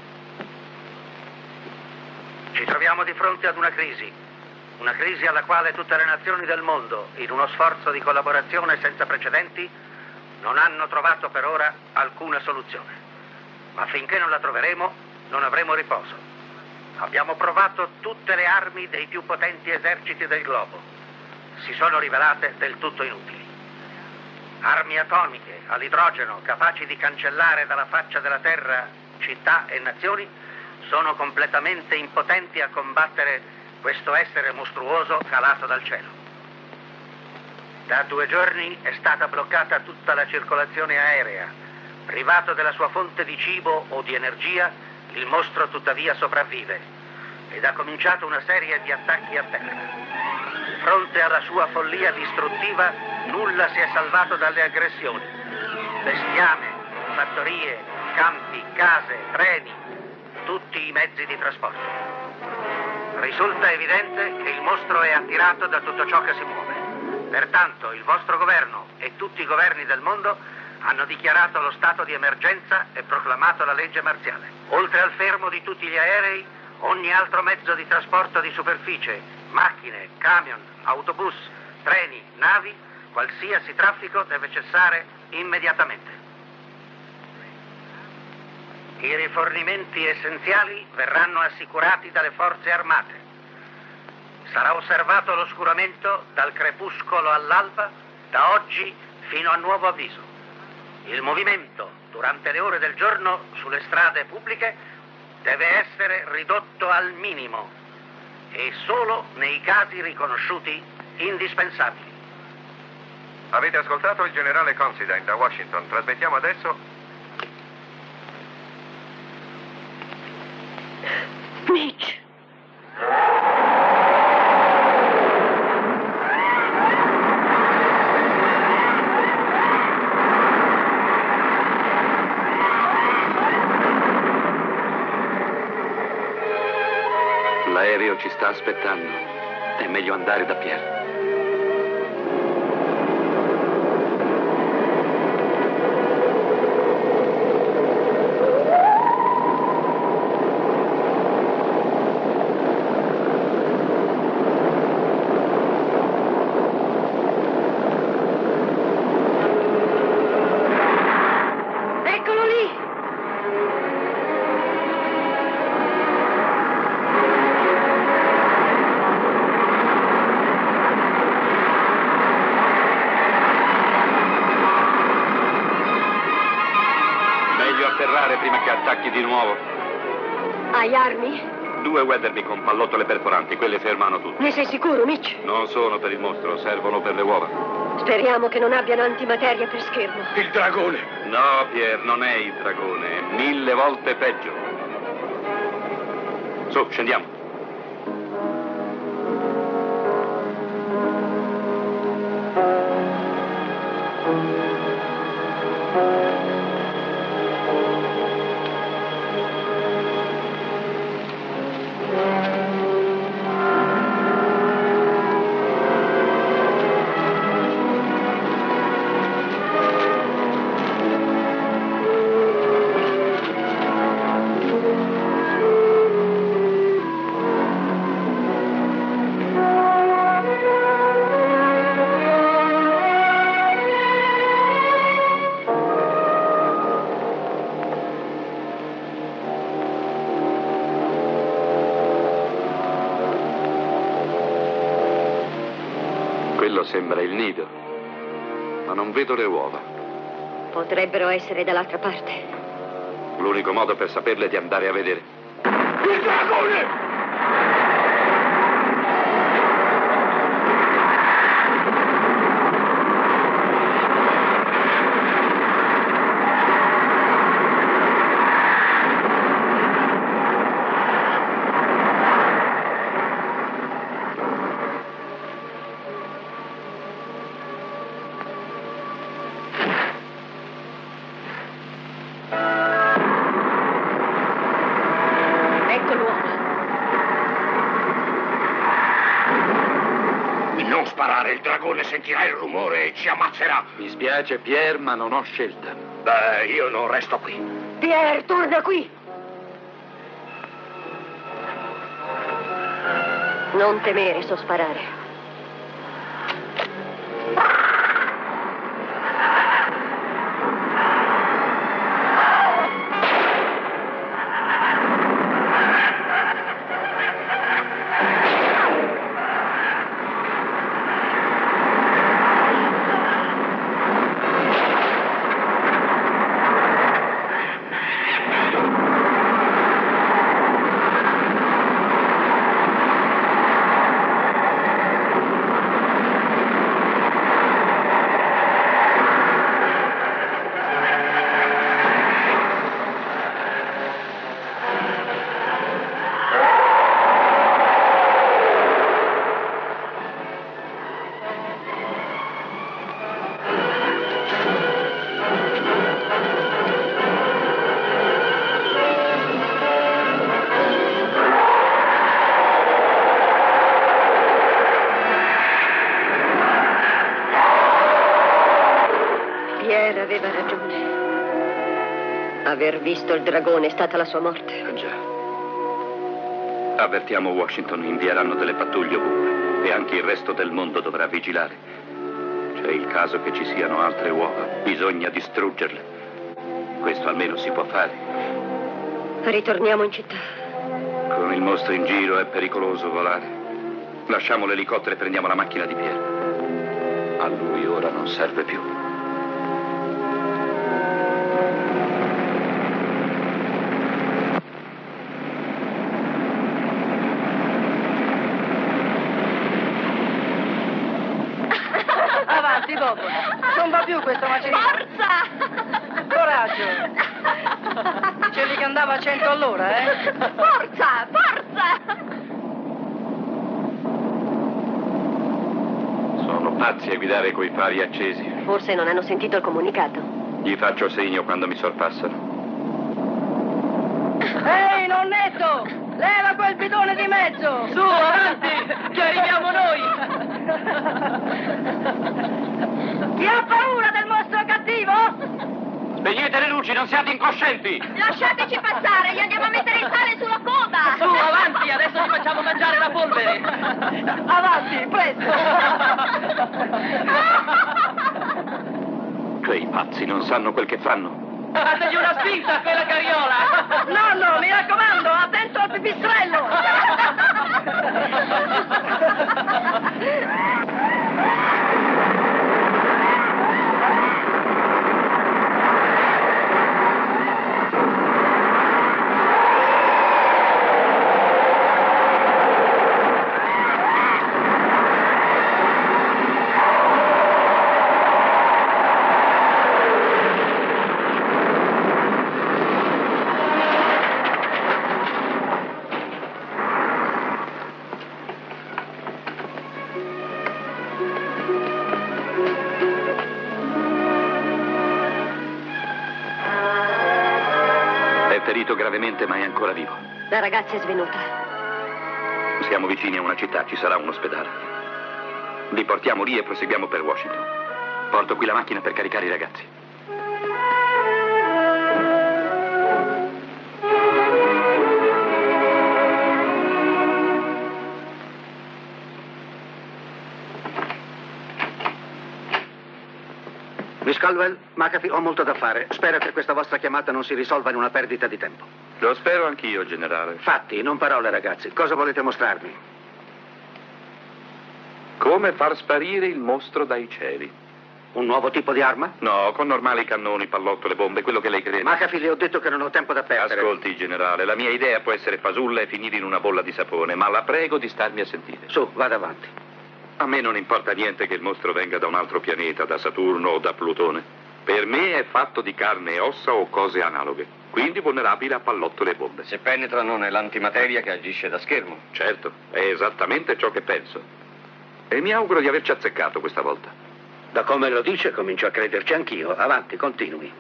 Ci troviamo di fronte ad una crisi alla quale tutte le nazioni del mondo, in uno sforzo di collaborazione senza precedenti, non hanno trovato per ora alcuna soluzione. Ma finché non la troveremo, non avremo riposo. Abbiamo provato tutte le armi dei più potenti eserciti del globo. Si sono rivelate del tutto inutili. Armi atomiche all'idrogeno capaci di cancellare dalla faccia della terra città e nazioni sono completamente impotenti a combattere questo essere mostruoso calato dal cielo. Da 2 giorni è stata bloccata tutta la circolazione aerea. Privato della sua fonte di cibo o di energia, il mostro tuttavia sopravvive ed ha cominciato una serie di attacchi a terra. Di fronte alla sua follia distruttiva, nulla si è salvato dalle aggressioni. Bestiame, fattorie, campi, case, treni, tutti i mezzi di trasporto. Risulta evidente che il mostro è attirato da tutto ciò che si muove. Pertanto il vostro governo e tutti i governi del mondo hanno dichiarato lo stato di emergenza e proclamato la legge marziale. Oltre al fermo di tutti gli aerei, ogni altro mezzo di trasporto di superficie, macchine, camion, autobus, treni, navi, qualsiasi traffico deve cessare immediatamente. I rifornimenti essenziali verranno assicurati dalle forze armate. Sarà osservato l'oscuramento dal crepuscolo all'alba, da oggi fino a nuovo avviso. Il movimento durante le ore del giorno sulle strade pubbliche deve essere ridotto al minimo e solo nei casi riconosciuti indispensabili. Avete ascoltato il generale Considine da Washington. Trasmettiamo adesso... Mitch! L'aereo ci sta aspettando. È meglio andare da Pierre. Prima che attacchi di nuovo. Hai armi? 2 Weatherby con pallottole perforanti, quelle fermano tutto. Ne sei sicuro, Mitch? Non sono per il mostro, servono per le uova. Speriamo che non abbiano antimateria per schermo. Il dragone! No, Pierre, non è il dragone, è 1000 volte peggio. Su, scendiamo. Quello sembra il nido, ma non vedo le uova. Potrebbero essere dall'altra parte. L'unico modo per saperle è di andare a vedere. Il dragone! Il dragone sentirà il rumore e ci ammazzerà. Mi spiace, Pierre, ma non ho scelta. Beh, io non resto qui. Pierre, torna qui! Non temere, so sparare. Pierre aveva ragione. Aver visto il dragone è stata la sua morte. Già. Avvertiamo Washington, invieranno delle pattuglie ovunque e anche il resto del mondo dovrà vigilare. C'è il caso che ci siano altre uova. Bisogna distruggerle. Questo almeno si può fare. Ritorniamo in città. Con il mostro in giro è pericoloso volare. Lasciamo l'elicottero e prendiamo la macchina di Pierre. A lui ora non serve più. Avanti, dopo. Non va più questo macerino. Forza! Coraggio! Dicevi che andava a 100 all'ora, eh? Forza! Forza! Sono pazzi a guidare coi fari accesi. Forse non hanno sentito il comunicato. Gli faccio segno quando mi sorpassano. Ehi, nonnetto! Leva quel bidone di mezzo! Su, avanti, che arriviamo noi! Chi ha paura del mostro cattivo? Spegnete le luci, non siate incoscienti! Lasciateci passare, gli andiamo a mettere il sale sulla coda! Su, avanti, adesso ci facciamo mangiare la polvere! Avanti, presto! Quei pazzi non sanno quel che fanno. Dategli una spinta a quella carriola! Nonno, mi raccomando, attento al pipistrello! Gravemente, ma è ancora vivo. La ragazza è svenuta. Siamo vicini a una città, ci sarà un ospedale. Li portiamo lì e proseguiamo per Washington. Porto qui la macchina per caricare i ragazzi. Miss Caldwell, McAfee, ho molto da fare. Spero che questa vostra chiamata non si risolva in una perdita di tempo. Lo spero anch'io, generale. Fatti, non parole, ragazzi. Cosa volete mostrarmi? Come far sparire il mostro dai cieli. Un nuovo tipo di arma? No, con normali cannoni, pallottole, bombe, quello che lei crede. McAfee, le ho detto che non ho tempo da perdere. Ascolti, generale, la mia idea può essere fasulla e finire in una bolla di sapone, ma la prego di starmi a sentire. Su, vada avanti. A me non importa niente che il mostro venga da un altro pianeta, da Saturno o da Plutone. Per me è fatto di carne e ossa o cose analoghe, quindi vulnerabile a pallottole e bombe. Se penetrano nell'antimateria che agisce da schermo. Certo, è esattamente ciò che penso. E mi auguro di averci azzeccato questa volta. Da come lo dice, comincio a crederci anch'io. Avanti, continui.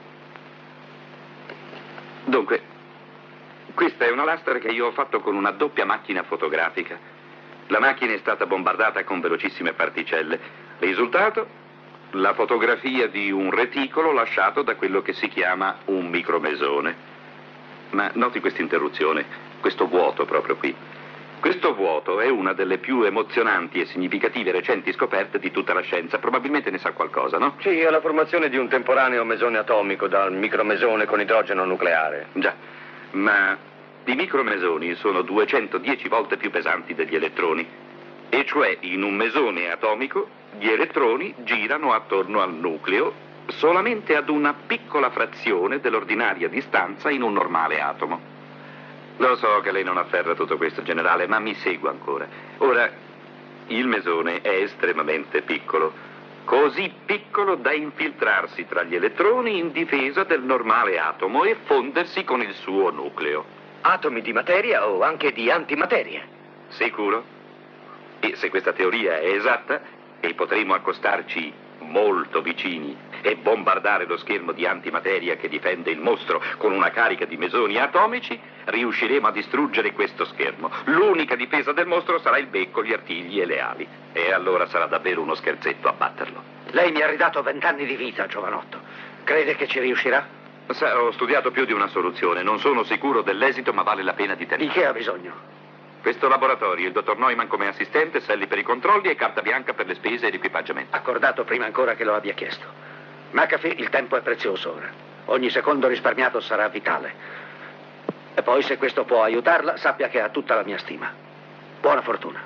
Dunque, questa è una lastra che io ho fatto con una doppia macchina fotografica. La macchina è stata bombardata con velocissime particelle. Risultato? La fotografia di un reticolo lasciato da quello che si chiama un micromesone. Ma noti questa interruzione, questo vuoto proprio qui. Questo vuoto è una delle più emozionanti e significative recenti scoperte di tutta la scienza. Probabilmente ne sa qualcosa, no? Sì, è la formazione di un temporaneo mesone atomico dal micromesone con idrogeno nucleare. Già, ma i micromesoni sono 210 volte più pesanti degli elettroni, e cioè in un mesone atomico gli elettroni girano attorno al nucleo solamente ad una piccola frazione dell'ordinaria distanza in un normale atomo. Lo so che lei non afferra tutto questo, generale, ma mi segua ancora. Ora, il mesone è estremamente piccolo, così piccolo da infiltrarsi tra gli elettroni in difesa del normale atomo e fondersi con il suo nucleo. Atomi di materia o anche di antimateria? Sicuro? E se questa teoria è esatta, e potremo accostarci molto vicini e bombardare lo schermo di antimateria che difende il mostro con una carica di mesoni atomici, riusciremo a distruggere questo schermo. L'unica difesa del mostro sarà il becco, gli artigli e le ali. E allora sarà davvero uno scherzetto abbatterlo. Lei mi ha ridato 20 anni di vita, giovanotto. Crede che ci riuscirà? Sa, ho studiato più di una soluzione. Non sono sicuro dell'esito, ma vale la pena di tenere. Di che ha bisogno? Questo laboratorio, il dottor Neumann come assistente, Sally per i controlli e carta bianca per le spese e l'equipaggiamento. Accordato prima ancora che lo abbia chiesto. McAfee, il tempo è prezioso ora. Ogni secondo risparmiato sarà vitale. E poi, se questo può aiutarla, sappia che ha tutta la mia stima. Buona fortuna.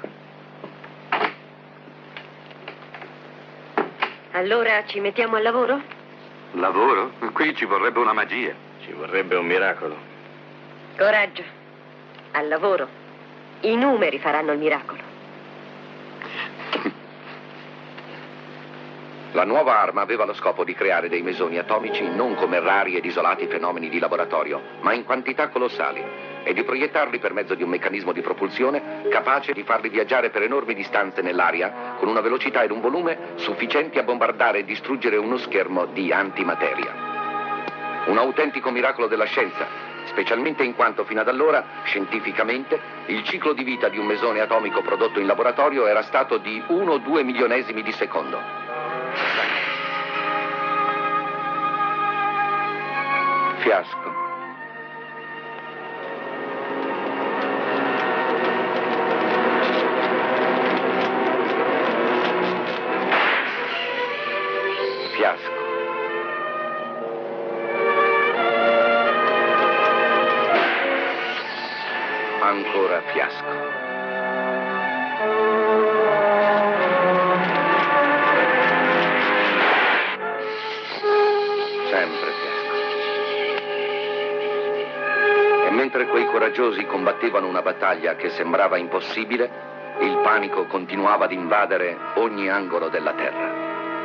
Allora ci mettiamo al lavoro? Lavoro? Qui ci vorrebbe una magia. Ci vorrebbe un miracolo. Coraggio. Al lavoro. I numeri faranno il miracolo. La nuova arma aveva lo scopo di creare dei mesoni atomici non come rari ed isolati fenomeni di laboratorio, ma in quantità colossali, e di proiettarli per mezzo di un meccanismo di propulsione capace di farli viaggiare per enormi distanze nell'aria con una velocità ed un volume sufficienti a bombardare e distruggere uno schermo di antimateria. Un autentico miracolo della scienza, specialmente in quanto fino ad allora, scientificamente, il ciclo di vita di un mesone atomico prodotto in laboratorio era stato di 1 o 2 milionesimi di secondo. Fiasco. Fiasco. Ancora fiasco. Sempre fiasco. E mentre quei coraggiosi combattevano una battaglia che sembrava impossibile, il panico continuava ad invadere ogni angolo della terra.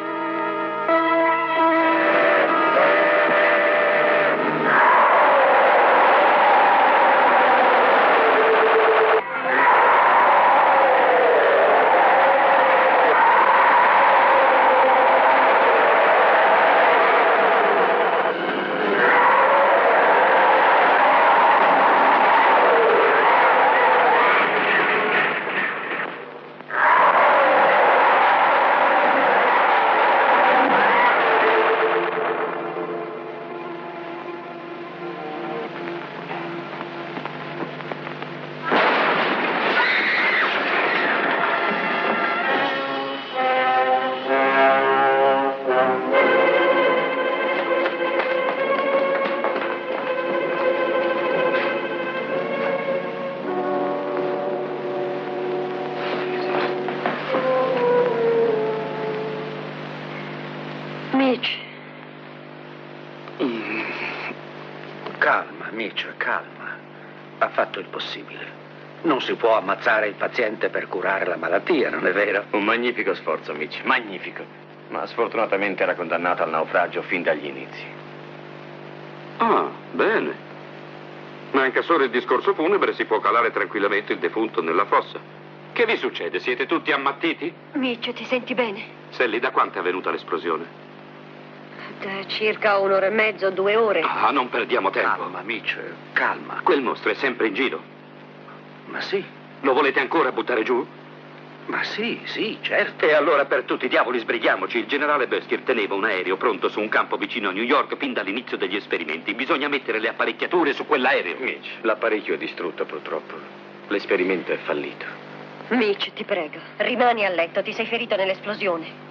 Calma, Mitch, calma. Ha fatto il possibile. Non si può ammazzare il paziente per curare la malattia, non è vero? Un magnifico sforzo, Mitch, magnifico. Ma sfortunatamente era condannato al naufragio fin dagli inizi. Ah, bene. Manca solo il discorso funebre, si può calare tranquillamente il defunto nella fossa. Che vi succede? Siete tutti ammattiti? Mitch, ti senti bene? Sally, da quanto è avvenuta l'esplosione? Da circa 1 ora e mezzo, 2 ore. Ah, non perdiamo tempo. Calma, Mitch, calma. Quel mostro è sempre in giro. Ma sì. Lo volete ancora buttare giù? Ma sì, certo. E allora per tutti i diavoli sbrighiamoci. Il generale Buskier teneva un aereo pronto su un campo vicino a New York fin dall'inizio degli esperimenti. Bisogna mettere le apparecchiature su quell'aereo. Mitch, l'apparecchio è distrutto purtroppo. L'esperimento è fallito. Mitch, ti prego, rimani a letto, ti sei ferito nell'esplosione.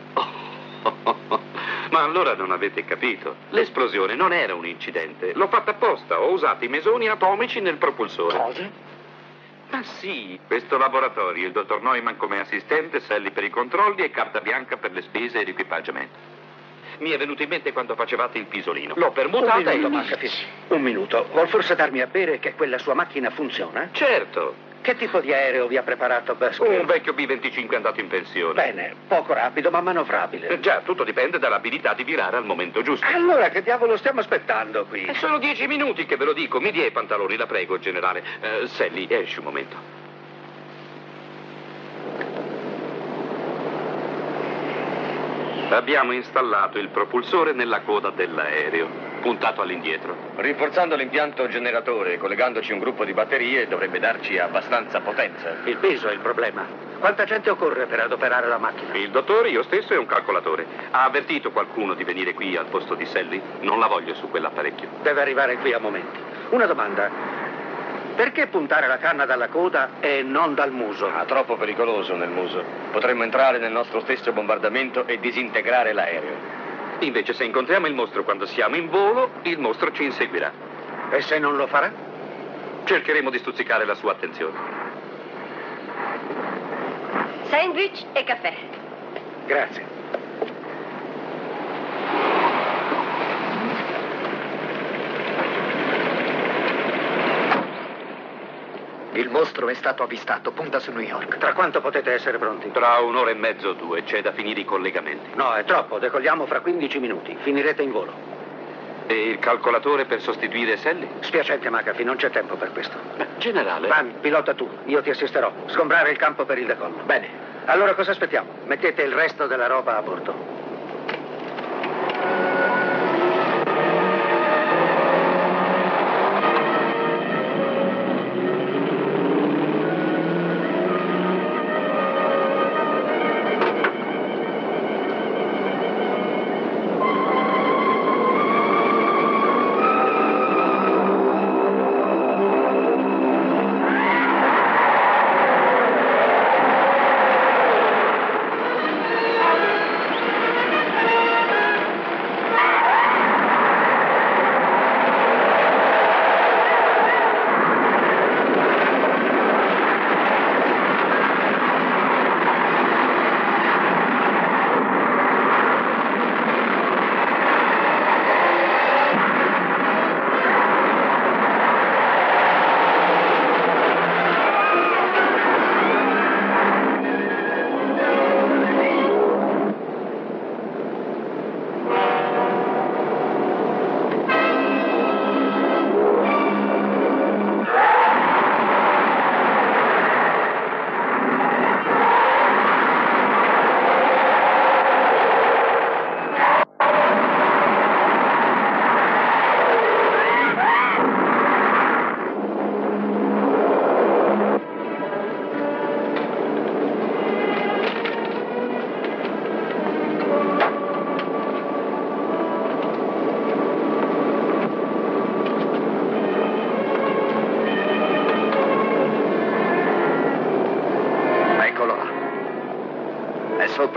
Ma allora non avete capito. L'esplosione non era un incidente. L'ho fatta apposta. Ho usato i mesoni atomici nel propulsore. Cosa? Ma sì, questo laboratorio, il dottor Neumann come assistente, Sally per i controlli e carta bianca per le spese e l'equipaggiamento. Mi è venuto in mente quando facevate il pisolino. L'ho permutata Un minuto, McAfee. Un minuto. Vuol forse darmi a bere che quella sua macchina funziona? Certo. Che tipo di aereo vi ha preparato Buskier? Un vecchio B-25 andato in pensione. Bene, poco rapido ma manovrabile. Già, tutto dipende dall'abilità di virare al momento giusto. Allora che diavolo stiamo aspettando qui? Sono 10 minuti che ve lo dico. Mi dia i pantaloni, la prego, generale. Sally, esci un momento. Abbiamo installato il propulsore nella coda dell'aereo, puntato all'indietro. Rinforzando l'impianto generatore e collegandoci un gruppo di batterie dovrebbe darci abbastanza potenza. Il peso è il problema. Quanta gente occorre per adoperare la macchina? Il dottore, io stesso e un calcolatore. Ha avvertito qualcuno di venire qui al posto di Sally? Non la voglio su quell'apparecchio. Deve arrivare qui a momenti. Una domanda. Perché puntare la canna dalla coda e non dal muso? Ah, troppo pericoloso nel muso. Potremmo entrare nel nostro stesso bombardamento e disintegrare l'aereo. Invece se incontriamo il mostro quando siamo in volo, il mostro ci inseguirà. E se non lo farà? Cercheremo di stuzzicare la sua attenzione. Sandwich e caffè. Grazie. Il mostro è stato avvistato, punta su New York. Tra quanto potete essere pronti? Tra 1 ora e mezzo o 2, c'è da finire i collegamenti. No, è troppo, decolliamo fra 15 minuti. Finirete in volo. E il calcolatore per sostituire Sally? Spiacente, McAfee, non c'è tempo per questo. Generale. Van, pilota tu, io ti assisterò. Sgombrare il campo per il decollo. Bene. Allora cosa aspettiamo? Mettete il resto della roba a bordo.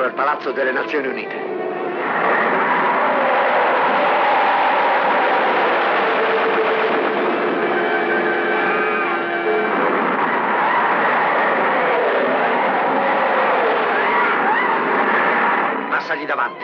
al Palazzo delle Nazioni Unite. Passagli davanti.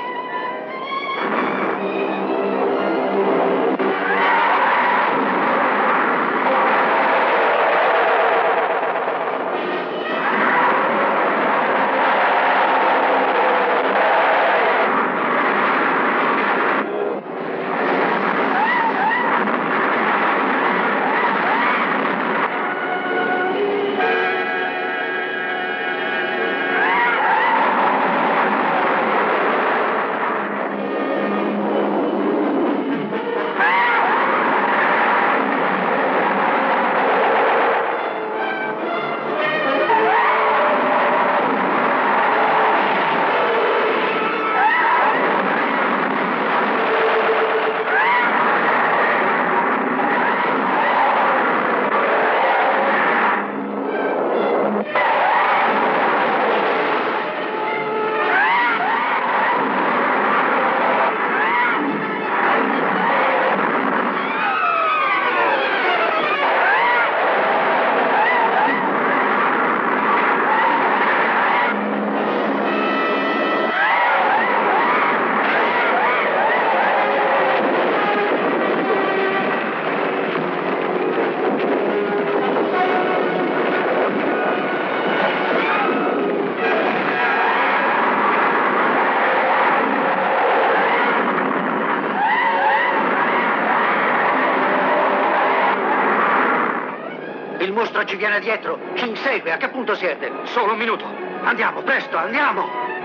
Il mostro ci viene dietro, ci insegue. A che punto siete? Solo un minuto. Andiamo, presto, andiamo!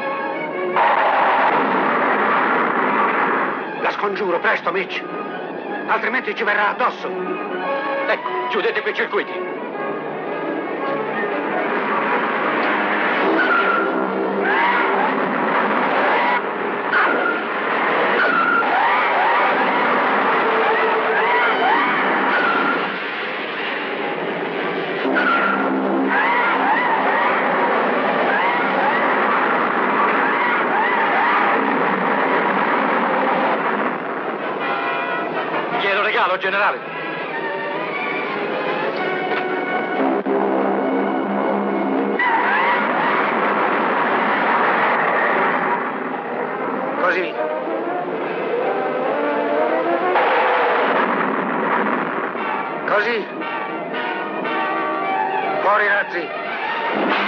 La scongiuro, presto, Mitch. Altrimenti ci verrà addosso. Ecco, chiudete quei circuiti. Glielo regalo, generale. Così. Così. Fuori i razzi.